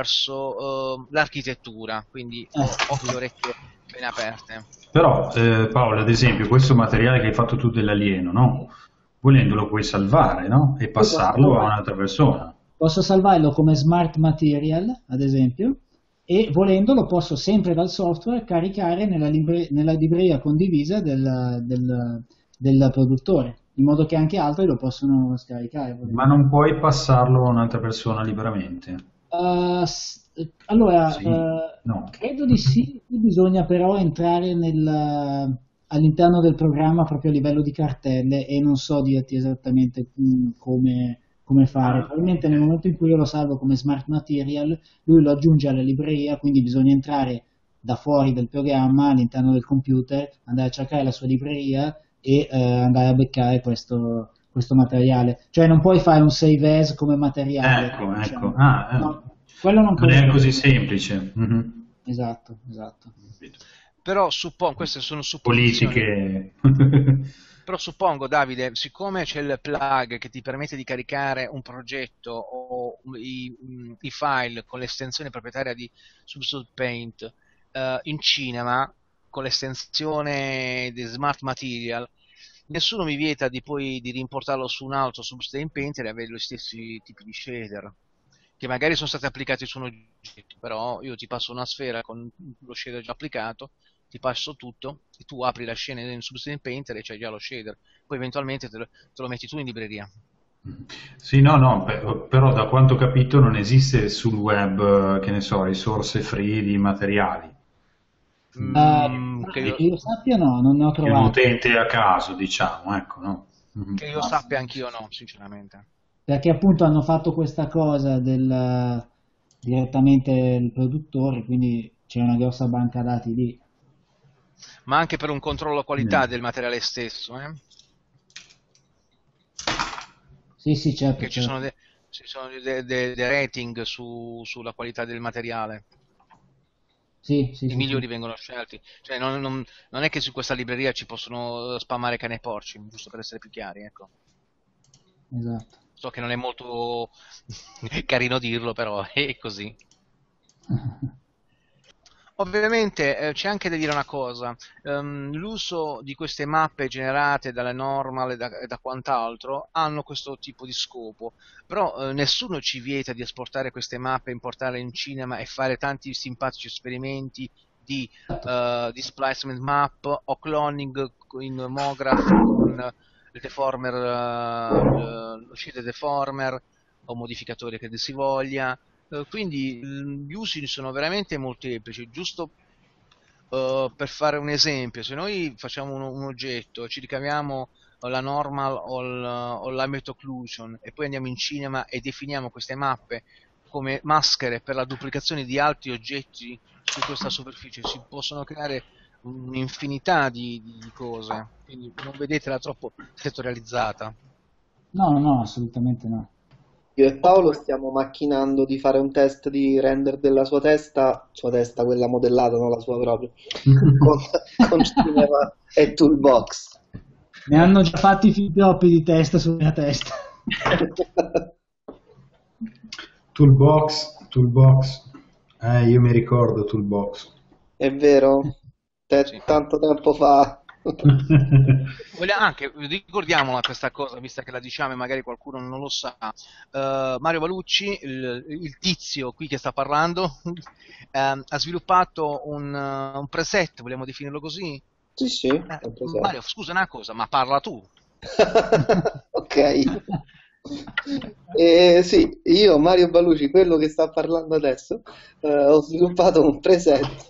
verso uh, l'architettura, quindi Eh, ho- occhio sì. e orecchie ben aperte. Però, eh, Paolo, ad esempio, questo materiale che hai fatto tu dell'alieno, no? Volendo lo puoi salvare, no? E Io posso passarlo a salvare- un'altra persona. Posso salvarlo come smart material, ad esempio, e volendo lo posso sempre dal software caricare nella, libre- nella libreria condivisa del, del- del produttore, in modo che anche altri lo possono scaricare. volendo. Ma non puoi passarlo a un'altra persona liberamente. Uh, s- allora, Sì, uh, no. credo di sì, bisogna però entrare nel, all'interno del programma proprio a livello di cartelle e non so dirti esattamente mm, come, come fare. Probabilmente nel momento in cui io lo salvo come smart material, lui lo aggiunge alla libreria, quindi bisogna entrare da fuori del programma all'interno del computer, andare a cercare la sua libreria e eh, andare a beccare questo, questo materiale. Cioè non puoi fare un save as come materiale. Ecco, diciamo. ecco. Ah, eh. No, quello non Non è credo. così semplice. Mhm. Esatto, esatto. Però suppongo, queste sono supposizioni. Politiche. Però suppongo, Davide, siccome c'è il plug che ti permette di caricare un progetto o i, i file con l'estensione proprietaria di Substance Paint eh, in cinema, con l'estensione di Smart Material, nessuno mi vieta di poi di rimportarlo su un altro Substance Painter e avere gli stessi tipi di shader, che magari sono stati applicati su un oggetto, però io ti passo una sfera con lo shader già applicato, ti passo tutto e tu apri la scena in Substance Painter e c'hai già lo shader, poi eventualmente te lo, te lo metti tu in libreria. Sì, no, no, pe- però da quanto ho capito non esiste sul web, eh, che ne so, risorse free di materiali. Mm, Uh, che, io, che io sappia no, non ne ho Che un trovato. utente a caso, diciamo, ecco, no? Mhm. che io sappia anch'io no, sinceramente. Perché appunto hanno fatto questa cosa del direttamente il produttore, quindi c'è una grossa banca dati lì. Ma anche per un controllo qualità Mm. del materiale stesso, eh? Sì, sì, certo. Perché ci certo. sono dei ci sono dei de, de rating su, sulla qualità del materiale. Sì, sì, I sì, migliori sì. vengono scelti, cioè non, non- non è che su questa libreria ci possono spammare cane e porci, giusto per essere più chiari, ecco. Esatto. So che non è molto carino dirlo, però è così. Ovviamente eh, c'è anche da dire una cosa, ehm, l'uso di queste mappe generate dalle normal e da, e da quant'altro hanno questo tipo di scopo, però eh, nessuno ci vieta di esportare queste mappe, importarle in cinema e fare tanti simpatici esperimenti di eh, displacement map o cloning in Mograph con il deformer, eh, lo shader deformer o modificatore che si voglia. Uh, quindi gli usi sono veramente molteplici, giusto uh, per fare un esempio, se noi facciamo un, un oggetto, ci ricaviamo la normal o, il, o l'ambient occlusion e poi andiamo in cinema e definiamo queste mappe come maschere per la duplicazione di altri oggetti su questa superficie, si possono creare un'infinità di, di cose, quindi non vedetela troppo settorializzata. No, no, no, assolutamente no. Io e Paolo stiamo macchinando di fare un test di render della sua testa, sua testa, quella modellata, non la sua proprio, con, con Cinema e Toolbox. Ne hanno già fatti fin troppi di testa sulla mia testa. Toolbox, toolbox. Eh, io mi ricordo Toolbox. È vero? Te- Sì. tanto tempo fa. Vogliamo anche, ricordiamola questa cosa, visto che la diciamo e magari qualcuno non lo sa. Eh, Mario Valucci, il, il tizio qui che sta parlando, ehm, ha sviluppato un, uh, un preset, vogliamo definirlo così? Sì, sì, Eh, è presente. Mario, scusa una cosa, ma parla tu. Ok. Eh, sì, io, Mario Baluci, quello che sta parlando adesso, eh, ho sviluppato un preset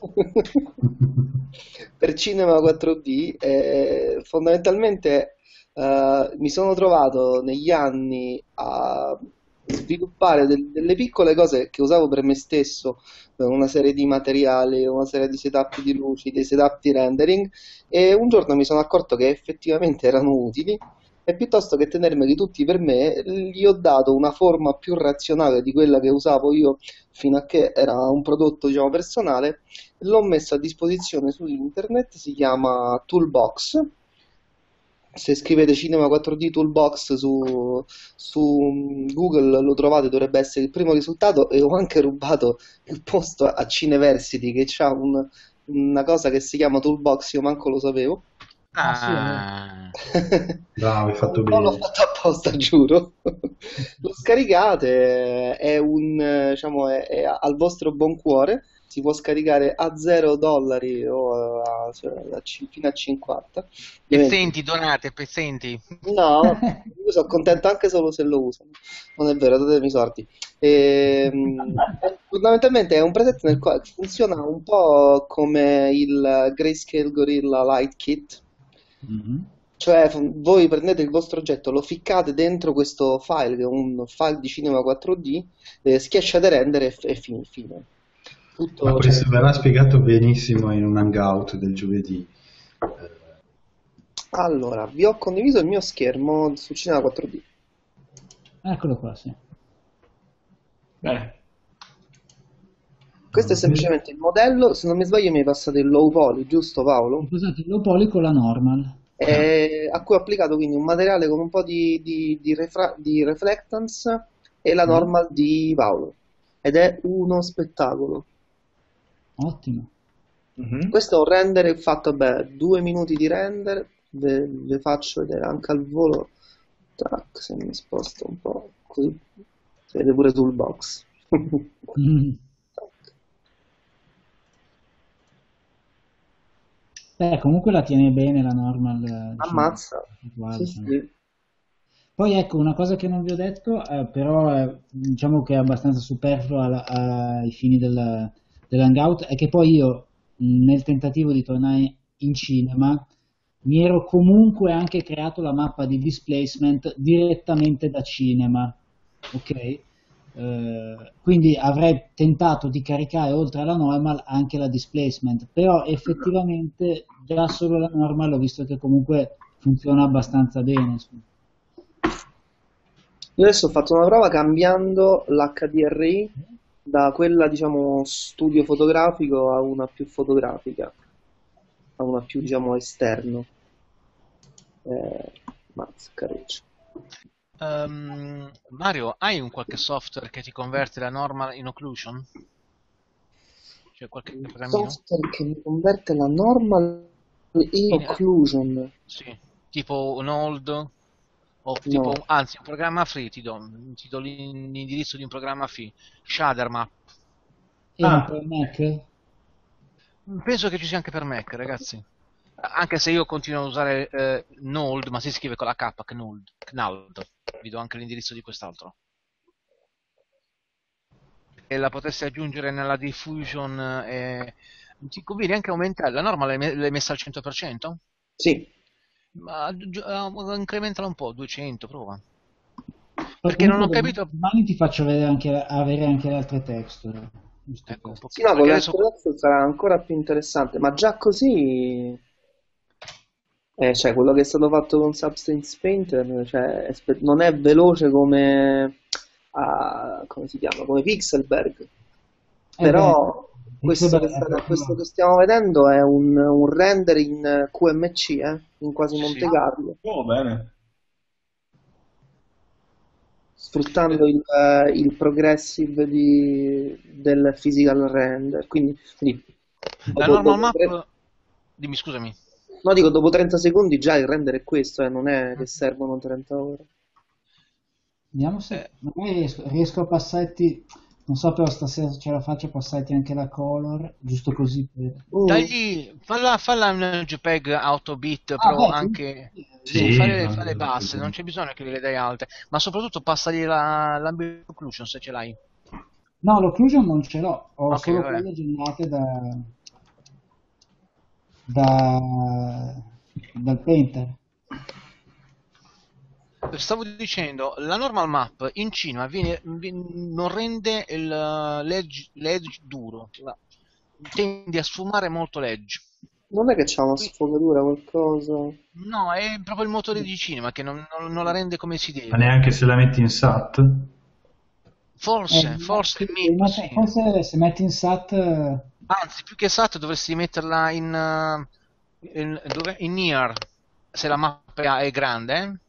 per Cinema quattro D. E fondamentalmente eh, mi sono trovato negli anni a sviluppare del- delle piccole cose che usavo per me stesso, eh, una serie di materiali, una serie di setup di luci, dei setup di rendering, e un giorno mi sono accorto che effettivamente erano utili, e piuttosto che tenermeli tutti per me, gli ho dato una forma più razionale di quella che usavo io fino a che era un prodotto, diciamo, personale. L'ho messo a disposizione su internet, si chiama Toolbox. Se scrivete Cinema quattro D Toolbox su, su Google lo trovate, dovrebbe essere il primo risultato, e ho anche rubato il posto a Cineversity, che ha un- una cosa che si chiama Toolbox, io manco lo sapevo. Ah, sì, eh. Ah, Bravo, hai fatto Non l'ho bene. fatto apposta, giuro. Lo scaricate, è un, eh, diciamo, è, è al vostro buon cuore. Si può scaricare a zero dollari o a- cioè, a ci- fino a cinquanta. Ovviamente- pezzenti, donate, pezzenti. No, io sono contento anche solo se lo usano. Non è vero, datemi i sordi. Ehm, fondamentalmente è un preset nel quale funziona un po' come il Grayscale Gorilla Light Kit. Mhm. Cioè, f- voi prendete il vostro oggetto, lo ficcate dentro questo file, che è un file di Cinema quattro D, eh, schiacciate rendere e, f- e fine, fine. Ma Tutto, questo cioè- verrà spiegato benissimo in un hangout del giovedì. Eh, Allora, vi ho condiviso il mio schermo su Cinema quattro D. Eccolo qua, sì. Bene. Questo è semplicemente il modello, se non mi sbaglio mi hai passato il low poly, giusto Paolo? Ho usato il low poly con la normal. Eh, a cui ho applicato quindi un materiale con un po' di, di, di, refra- di reflectance e la Mm. normal di Paolo. Ed è uno spettacolo. Ottimo. Mhm. Questo è un render fatto, beh, due minuti di render, ve, ve faccio vedere anche al volo. Tac, se mi sposto un po' così, si vede pure Toolbox. Mm. Beh, comunque la tiene bene la normal, eh, diciamo, Ammazza. uguale, Sì, insomma. sì. Poi ecco, una cosa che non vi ho detto, eh, però eh, diciamo che è abbastanza superflua alla- ai fini del, dell'hangout, è che poi io, mh, nel tentativo di tornare in cinema, mi ero comunque anche creato la mappa di displacement direttamente da cinema, ok? Eh, quindi avrei tentato di caricare oltre alla normal anche la displacement, però effettivamente già solo la normal ho visto che comunque funziona abbastanza bene, insomma. Io adesso ho fatto una prova cambiando l'H D R I da quella, diciamo, studio fotografico a una più fotografica, a una più, diciamo, esterno. Eh, mazza, caruccio. Ehm, Mario, hai un qualche software che ti converte la normal in occlusion? C'è qualche Un programmino? software che mi converte la normal in In- occlusion. Sì, tipo un old o tipo, No. anzi, un programma free, ti do, ti do l'in- l'indirizzo di un programma free, Shadowmap. E Ah. un po' il Mac? Penso che ci sia anche per Mac, ragazzi. Anche se io continuo a usare eh, Knold, ma si scrive con la K, Knold. Knald. Vi do anche l'indirizzo di quest'altro. E la potessi aggiungere nella diffusion. E... Ti conviene anche aumentare. La norma l'hai me- l'hai messa al cento per cento? Sì. Ma aggiungi- eh, incrementala un po', duecento, prova. Poi Perché non comunque ho domani, capito. domani ti faccio vedere anche, avere anche le altre texture. Giusto Ecco, un questo. Sì, pochino. no, con Perché le adesso. altre sarà ancora più interessante, ma già così, eh, cioè, quello che è stato fatto con Substance Painter, cioè, è spe- non è veloce come, ah, come si chiama, come Pixelberg, Eh però beh, questo che, Pixelberg è sta- proprio- questo che stiamo vedendo è un, un render in Q M C, eh, in quasi Sì. Monte Carlo. Oh, bene. sfruttando il, eh, il progressive di- del physical render. Quindi, quindi La dopo, normal dopo map, tre- dimmi scusami. no, dico, dopo trenta secondi già il render è questo, eh, non è che servono trenta ore. Vediamo se Eh, magari riesco, riesco a passarti, non so però stasera se ce la faccio a passarti anche la color, giusto così per... Mm. dagli, falla, falla un JPEG auto bit, Ah, però beh, anche sì, sì, Sì, fare, non- fare basse, non c'è bisogno che le dai alte, ma soprattutto passagli la, l'ambient occlusion se ce l'hai. no, l'occlusion non ce l'ho, ho Ok, solo vabbè. quelle generate da, da, dal painter. Stavo dicendo, la normal map in cinema viene, vi- non rende il eh, l'edge, l'edge duro, la- tende a sfumare molto l'edge. Non è che c'ha una Qui- sfogatura, qualcosa. No, è proprio il motore di cinema che non, non- non la rende come si Ma deve. neanche se la metti in S A T? Forse, Eh, forse il sì, M I P, ma sì. forse se metti in S A T, eh, Anzi, più che S A T dovresti metterla in, eh, in, dove? In Near, se la mappa è grande. eh.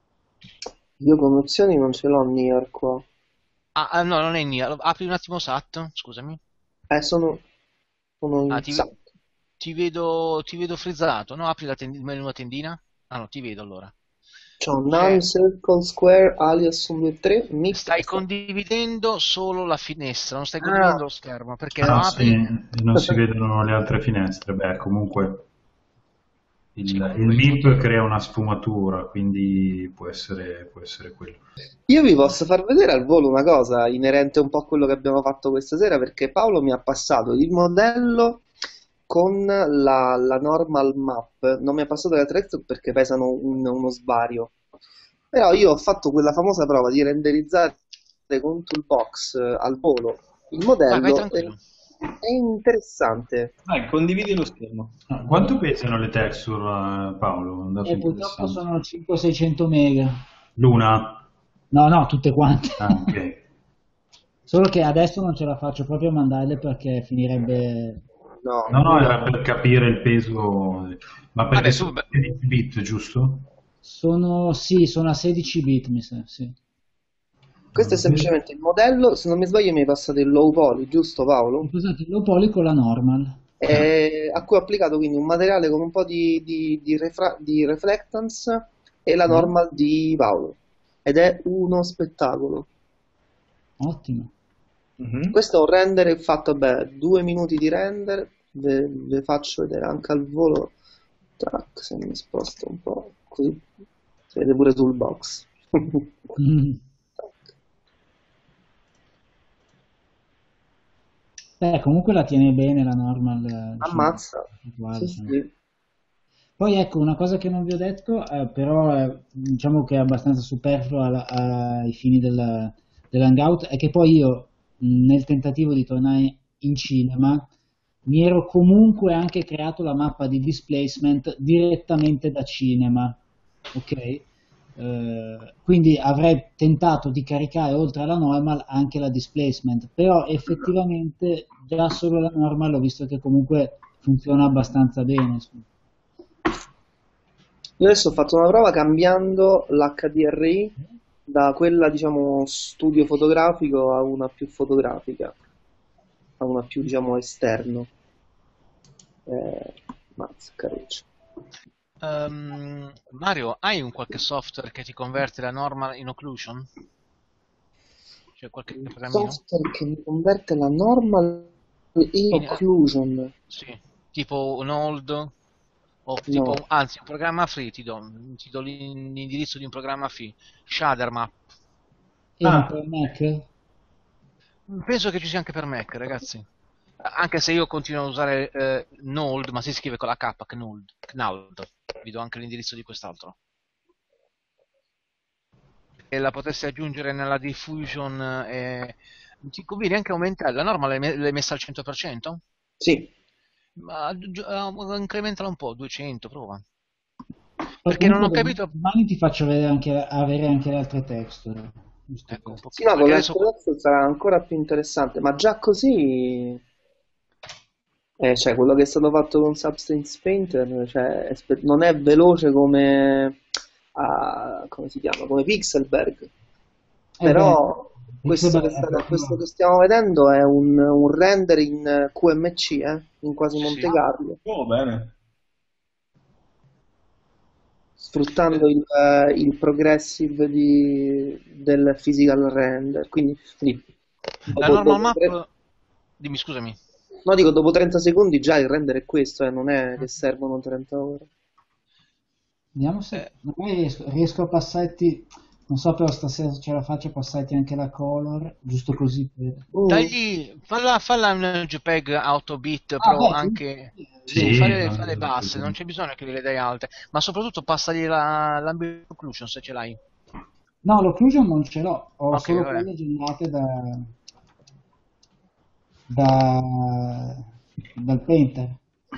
Io come opzioni non ce l'ho Nier qua. Ah, ah, no, non è Near. Apri un attimo S A T, scusami. Eh, sono, sono Ah, in ti, S A T. ti vedo, ti vedo frizzato, no? Apri la tendi- il menu a tendina. Ah no, ti vedo allora. C'ho C'è- None, Circle, Square, Alias uno due tre, Mix. Stai condividendo solo la finestra, non stai Ah. condividendo lo schermo, perché lo Ah, apri... sì, e non si vedono le altre finestre. Beh, comunque il, Sì, il comunque- M I P crea una sfumatura, quindi può essere, può essere quello. Io vi posso far vedere al volo una cosa inerente un po' a quello che abbiamo fatto questa sera, perché Paolo mi ha passato il modello con la, la normal map, non mi ha passato la texture perché pesano un- uno svario. Però io ho fatto quella famosa prova di renderizzare con Toolbox eh, al volo il Vai, modello. vai e- tranquillo. è interessante. Vai, condividi lo schermo. Ah, quanto pesano le texture, eh, Paolo? Un dato e purtroppo interessante. sono cinquecento seicento mega. L'una? No, no, tutte quante. Ah, ok. Solo che adesso non ce la faccio proprio a mandarle perché finirebbe... No, No, no, era per capire il peso. Ma perché Vabbè, sono tu- sedici bit, giusto? Sono, sì, sono a sedici bit, mi sa, sì. questo è semplicemente il modello, se non mi sbaglio mi hai passato il low poly, giusto Paolo? Ho usato il low poly con la normal. Eh, a cui ho applicato quindi un materiale con un po' di, di, di, refra- di reflectance e la normal di Paolo. Ed è uno spettacolo. Ottimo. Mhm. Questo è un render fatto, beh, due minuti di render, ve, ve faccio vedere anche al volo. Tac, se mi sposto un po' qui, si vede pure Toolbox. Mm. Beh, comunque la tiene bene la normal. eh, diciamo, Ammazza. uguale, Sì, insomma. sì. Poi ecco, una cosa che non vi ho detto, eh, però eh, diciamo che è abbastanza superflua alla- ai fini del- dell'hangout, è che poi io, mh, nel tentativo di tornare in cinema, mi ero comunque anche creato la mappa di displacement direttamente da cinema, ok? Eh, quindi avrei tentato di caricare oltre alla normal anche la displacement, però effettivamente già solo la normal ho visto che comunque funziona abbastanza bene. insomma. Io adesso ho fatto una prova cambiando l'H D R I da quella, diciamo, studio fotografico a una più fotografica, a una più, diciamo, esterno. Eh, mazza, caruccio. Ehm, Mario, hai un qualche software che ti converte la normal in occlusion? C'è qualche Il programmino? software che mi converte la normal in In- occlusion. Sì, tipo un old o tipo, No. anzi, un programma free, ti do, ti do l'in- l'indirizzo di un programma free, Shadowmap. E Ah. ma per Mac? Penso che ci sia anche per Mac, ragazzi. Anche se io continuo a usare eh, Node, ma si scrive con la K, Knuld. Knald. Vi do anche l'indirizzo di quest'altro. E la potresti aggiungere nella diffusion. E... Ti conviene anche aumentare. La norma l'hai me- l'hai messa al cento per cento? Sì. Ma aggiungi- ah, incrementala un po', duecento, prova. Poi Perché non ho comunque capito. domani ti faccio vedere anche, avere anche le altre texture. giusto Ecco, un per- po' Sì, no, con perché la adesso Exodus sarà ancora più interessante, ma già così, eh, cioè, quello che è stato fatto con Substance Painter, cioè, è spe- non è veloce come, ah, come si chiama, come Pixelberg, Eh beh, Però questo Pixelbud che, è sta- questo proprio... che stiamo vedendo è un, un render in Q M C, eh, in quasi Sì, Monte sì. Carlo, Oh, bene. sfruttando il, eh, il progressive di- del physical render. Quindi, quindi La dopo, normal dopo tre- map, dimmi scusami. no, dico, dopo trenta secondi già il render è questo, eh, non è che servono trenta ore. Vediamo Eh, se magari riesco, riesco a passarti, non so però stasera se ce la faccio a passarti anche la color, giusto così per... Mm. Dagli, falla, falla un JPEG auto bit, Ah, però beh, sì, anche sì, sì, Sì, fare, no, fare basse, non c'è bisogno che le dai alte, ma soprattutto passagli la, l'ambient occlusion se ce l'hai. no, l'occlusion non ce l'ho, ho Ok, solo vabbè. quelle generate da, da, dal painter.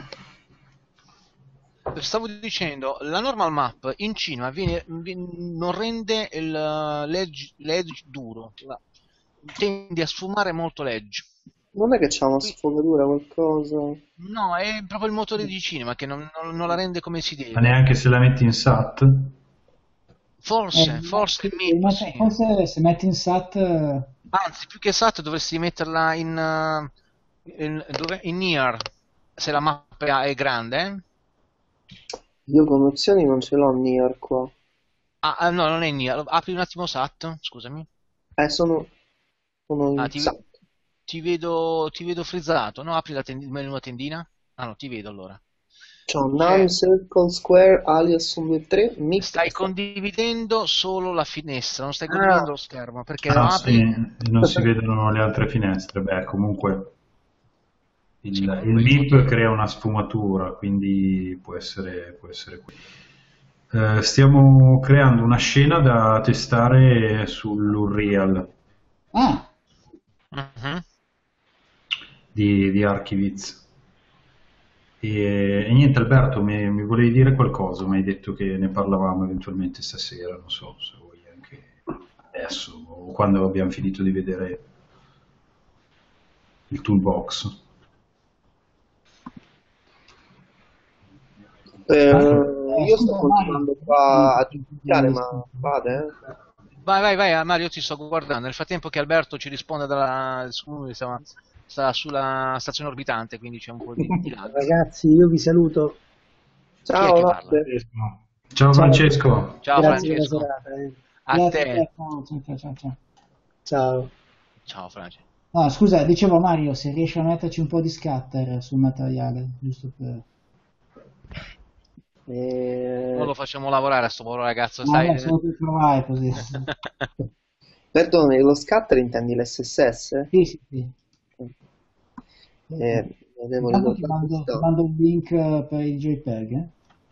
Stavo dicendo, la normal map in cinema viene, vi- non rende il uh, l'edge, l'edge duro, la- tende a sfumare molto l'edge. Non è che c'ha una Qui- sfogatura, qualcosa. no, è proprio il motore di cinema che non, non- non la rende come si ma deve. neanche se la metti in S A T? Forse, Eh, forse sì, il M I P, ma sì. forse se metti in S A T, eh, Anzi, più che esatto dovresti metterla in, uh, in, dove? In near, se la mappa è grande. eh. Io come opzioni non ce l'ho near qua. Ah, ah, no, non è in near. Apri un attimo S A T, scusami. Eh, sono, sono Ah, in ti, S A T. ti vedo, ti vedo frizzato, no? Apri la tendi- il menu tendina. Ah no, ti vedo allora. C'ho C'è, none, circle, square, alias uno, due, tre, mix. stai condividendo solo la finestra, non stai Ah, condividendo lo schermo, perché lo Ah sì, apri. e non si vedono le altre finestre. Beh, comunque il, Sì, il comunque il M I P motore. crea una sfumatura, quindi può essere, può essere qui. Eh, stiamo creando una scena da testare sull'Unreal ah, Mhm. di, di Archivez. E, e niente, Alberto, mi, mi volevi dire qualcosa? Mi hai detto che ne parlavamo eventualmente stasera, non so se vuoi anche adesso o quando abbiamo finito di vedere il toolbox. Eh, Mario, eh, io sto scusa Mario, continuando qua a giudicare, ma fate, eh? Vai, vai, vai, Mario, ti sto guardando. Nel frattempo che Alberto ci risponde dalla, su- insomma, sta sulla stazione orbitante, quindi c'è un po' di, di lag. Ragazzi, io vi saluto. Chi è Ciao, che parla? notte. Ciao Ciao, Francesco. Ciao grazie della Francesco. serata. eh. A grazie, te. ciao, ciao, ciao, ciao, ciao. Ciao. Ciao Francesco. No, scusa, dicevo Mario, se riesci a metterci un po' di scatter sul materiale, giusto per... Eh, Non lo facciamo lavorare a sto povero ragazzo, No, stai... no, solo per provare così. Perdone, lo scatter intendi l'S S S? Sì, sì, sì. Eh, mi devo Intanto ti ricordare mando, ti questo. mando il link eh, per il JPEG, eh?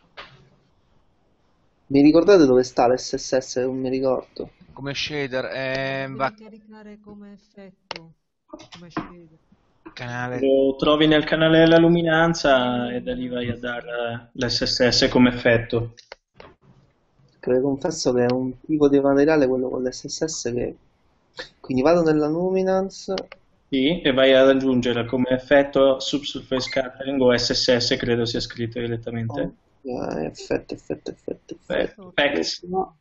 Mi ricordate dove sta l'S S S? Non mi ricordo. Come shader, eh, va Devi caricare come effetto, come shader. canale... Lo trovi nel canale della luminanza e da lì vai a dare l'S S S come effetto. Che vi confesso che è un tipo di materiale, quello con l'S S S, che... Quindi vado nella luminance. Sì, e vai ad aggiungere come effetto subsurface scattering o S S S, credo sia scritto direttamente. Eh, effetto, effetto, effetto, effetto. Effects. No.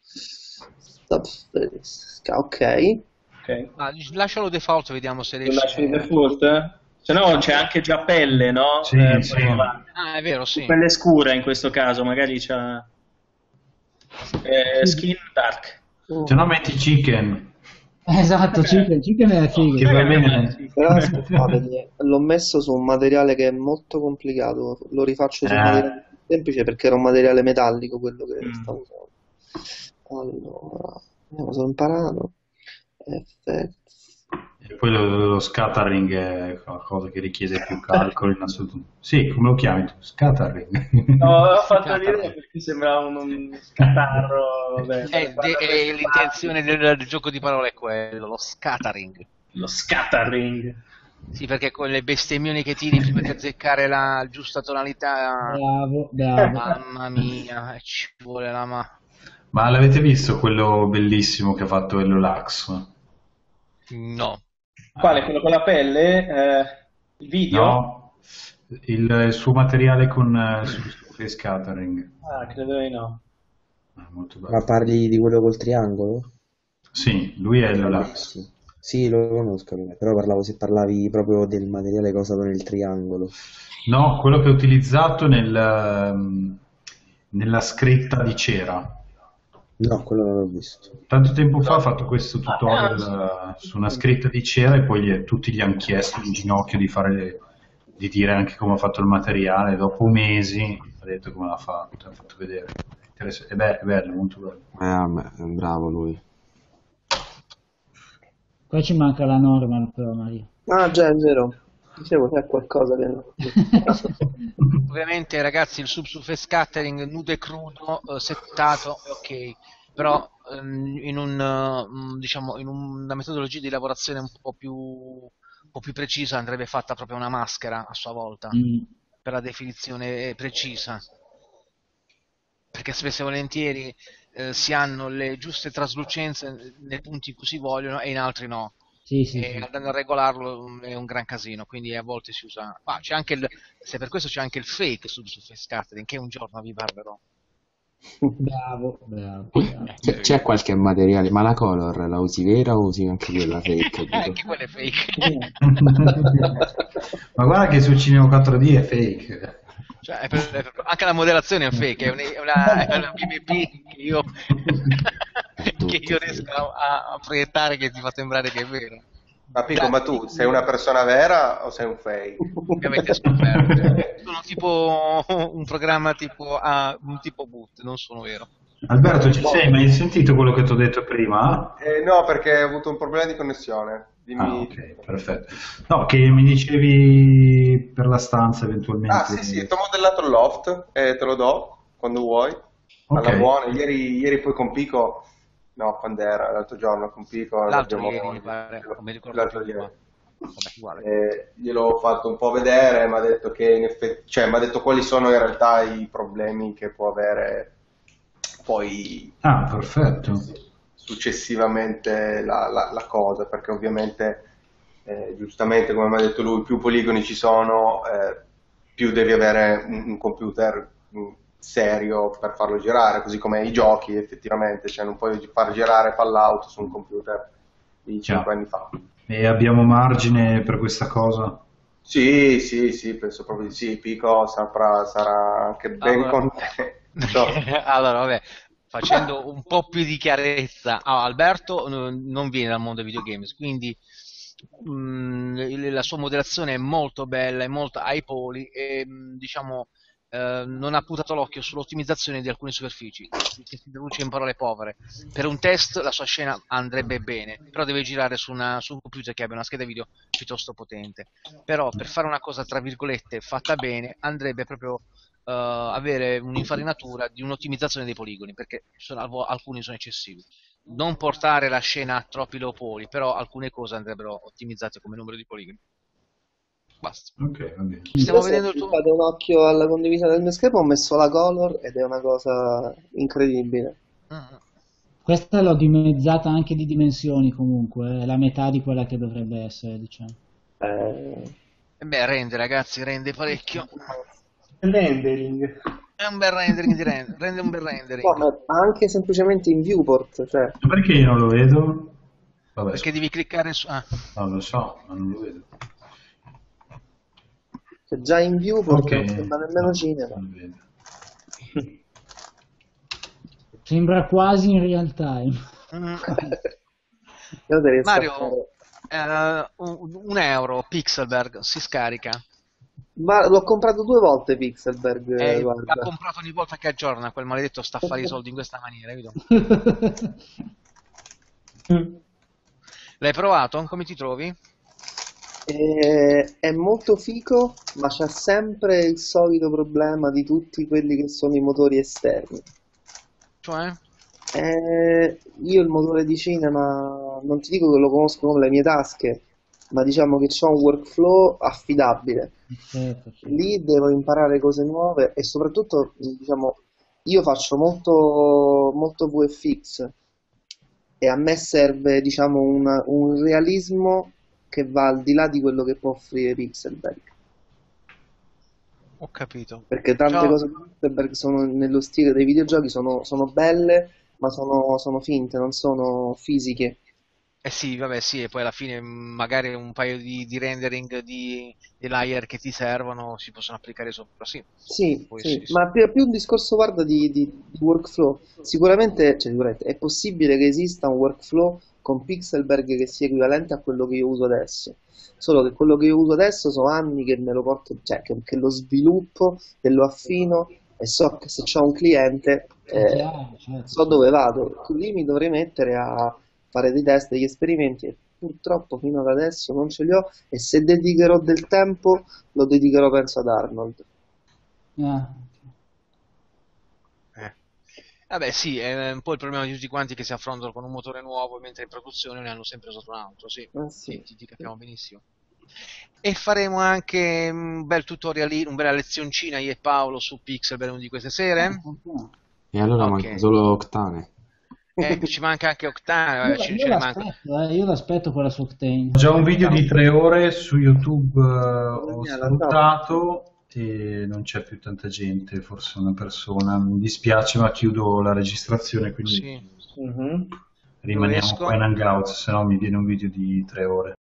Subsurface. Ok. Ok. Ah, lascialo default, vediamo se Lo riesci... lascio in default? Se no c'è anche già pelle, no? Sì, Eh, sì. puoi provare. Ah, è vero, sì. Pelle scura in questo caso, magari c'ha eh, skin dark. Se no metti chicken, Esatto, Chicken, Chicken è figo. che va bene. Però aspettatemi, l'ho messo su un materiale che è molto complicato. Lo rifaccio su un Eh. materiale semplice perché era un materiale metallico quello che Mm. stavo usando. Allora, vediamo se ho imparato. Effetti. E poi lo, lo scattering è qualcosa che richiede più calcoli in assoluto. Sì, come lo chiami tu? Scattering. No, ho fatto Scattering. ridere perché sembrava un, un scatarro. Vabbè, Eh, de- eh, l'intenzione del, del gioco di parole è quello, lo scattering. Lo scattering. Sì, perché con le bestemmioni che tiri prima di azzeccare la giusta tonalità, Bravo, bravo. mamma mia, ci vuole la ma... Ma l'avete visto quello bellissimo che ha fatto Ello Lux? No. Quale? Quello con la pelle? Eh, il video? No, il, il suo materiale con eh, sul suo face scattering. Ah, credo di no. Ah, molto Ma bello. parli di quello col triangolo? Sì, lui è Lola. Sì, sì, lo conosco, però parlavo se parlavi proprio del materiale che ho usato nel triangolo. No, quello che ho utilizzato nel, ehm, nella scritta di cera. No, quello non l'ho visto. Tanto tempo fa ho fatto questo tutorial eh, su una scritta di cera e poi gli- tutti gli hanno chiesto in ginocchio di fare, di dire anche come ha fatto il materiale. Dopo mesi ha detto come l'ha fatto, ha fatto vedere. Interess- È be- è bello, molto bello. Eh, vabbè, è bravo lui. Qua ci manca la normal però, Maria. Ah, già, è vero. Dicevo, c'è qualcosa che no. Ovviamente ragazzi il subsurface scattering nudo e crudo, eh, settato, è ok, però ehm, in, un, eh, diciamo, in una metodologia di lavorazione un po' più, un po' più precisa andrebbe fatta proprio una maschera a sua volta, Mm. per la definizione precisa, perché spesso e volentieri eh, si hanno le giuste traslucenze nei punti in cui si vogliono e in altri no. Sì, sì, E sì. andando a regolarlo mm, è un gran casino, quindi a volte si usa. Ah, c'è anche il, se per questo c'è anche il fake subsurface scattering, che un giorno vi parlerò. Bravo, bravo, bravo. C'è, c'è qualche materiale, ma la color la usi vera o usi anche quella fake? Dico? Anche quelle fake. Ma guarda che su Cinema quattro D è fake. Cioè, è per- è per- anche la modellazione è fake, è una, è una, è una B B B che io, che io riesco a, a proiettare che ti fa sembrare che è vero. Ma Pico, ma tu sei una persona vera o sei un fake? Ovviamente sono vero. Sono tipo un programma tipo a un tipo boot, non sono vero. Alberto, ci sei? Ma hai sentito quello che ti ho detto prima? Eh, no, perché ho avuto un problema di connessione. Dimmi... Ah, ok, perfetto. No, che mi dicevi per la stanza eventualmente. Ah, sì, sì, ti ho modellato il loft e te lo do quando vuoi. Alla Ok. buona. Ieri, ieri poi con Pico, no, quando era? L'altro giorno con Pico. L'altro l'abbiamo- ieri, mi pare, non mi ricordo l'altro più. ieri. ma- Vabbè, uguale. Eh, gliel'ho fatto un po' vedere, mi ha detto che in effetti, cioè mi ha detto quali sono in realtà i problemi che può avere poi Ah, perfetto. successivamente la, la- la cosa, perché ovviamente eh, giustamente come mi ha detto lui, più poligoni ci sono, eh, più devi avere un, un computer mm, serio per farlo girare, così come i giochi effettivamente, cioè non puoi far girare Fallout su un computer di cinque Chiaro. anni fa. E abbiamo margine per questa cosa? Sì, sì, sì, penso proprio di sì. Pico saprà, sarà anche ben Allora- contento. allora, vabbè, facendo un po' più di chiarezza, ah, Alberto eh, non viene dal mondo dei videogames, quindi mh, il- la sua modellazione è molto bella, è molto ai poli e mh, diciamo eh, non ha puntato l'occhio sull'ottimizzazione di alcune superfici, che si traduce in parole povere. Per un test la sua scena andrebbe bene, però deve girare su, una- su un computer che abbia una scheda video piuttosto potente. Però per fare una cosa tra virgolette fatta bene andrebbe proprio eh, avere un'infarinatura di un'ottimizzazione dei poligoni, perché sono- alvo- alcuni sono eccessivi. Non portare la scena a troppi low poly, però alcune cose andrebbero ottimizzate come numero di poligoni. Basta. Ok, va bene. Stiamo Io se vedendo il tuo... fate un occhio alla condivisione del mio schermo, ho messo la color ed è una cosa incredibile. Mm. Questa l'ho dimezzata anche di dimensioni comunque, è la metà di quella che dovrebbe essere, diciamo. Eh, E beh, rende ragazzi, rende parecchio. Rendering. È un bel rendering di rend- rende un bel rendering. no, ma anche semplicemente in viewport, cioè, Ma perché io non lo vedo? Vabbè, Perché devi cliccare su... Ah. non lo so, ma non lo vedo. cioè, già in viewport Ok. non sembra nemmeno No, cinema. non vedo. Sembra quasi in real time. Mm. Io te riesco a Mario, fare- eh, un, un euro, Pixelberg, si scarica. Ma l'ho comprato due volte Pixelberg, E eh, guarda. l'ha comprato ogni volta che aggiorna, quel maledetto sta a fare i soldi in questa maniera, capito? L'hai provato? Come ti trovi? E- è molto fico, ma c'è sempre il solito problema di tutti quelli che sono i motori esterni. Cioè? Eh, io il motore di cinema non ti dico che lo conosco con le mie tasche, ma diciamo che c'ho un workflow affidabile. Certo, sì. Lì devo imparare cose nuove e soprattutto, diciamo, io faccio molto, molto V F X e a me serve, diciamo, una- un realismo che va al di là di quello che può offrire Pixelberg. Ho capito. Perché tante Ciao. cose di Pixelberg sono nello stile dei videogiochi, sono, sono belle, ma sono, sono finte, non sono fisiche. Eh sì, vabbè, sì, e poi alla fine mh, magari un paio di, di rendering di, di layer che ti servono si possono applicare sopra, sì. Sì, Poi sì, sì, sì. ma più, più un discorso, guarda, di, di- di workflow. Sicuramente, cioè, sicuramente è possibile che esista un workflow con Pixelberg che sia equivalente a quello che io uso adesso. Solo che quello che io uso adesso sono anni che me lo porto, cioè che, che lo sviluppo e lo affino e so che se ho un cliente È eh, chiaro, certo, so certo. dove vado. Lì mi dovrei mettere a fare dei test, degli esperimenti e purtroppo fino ad adesso non ce li ho e se dedicherò del tempo lo dedicherò penso ad Arnold. Ah, Eh. Vabbè, sì, è un po' il problema di tutti quanti che si affrontano con un motore nuovo mentre in produzione ne hanno sempre usato un altro, sì, Ah, sì, sì. ti, ti capiamo benissimo. E faremo anche un bel tutorial, una bella lezioncina io e Paolo su Pixel per una di queste sere. E allora manca Ok. solo Octane. Eh, ci manca anche Octane, vabbè, Io, ce, io ce ne manca. l'aspetto, eh, io l'aspetto con la sua Octane. Ho già un video di tre ore su YouTube, eh, ho Daniela, salutato e non c'è più tanta gente, forse una persona. Mi dispiace, ma chiudo la registrazione, quindi Sì. Mhm. rimaniamo esco. qua in Hangouts, se no mi viene un video di tre ore.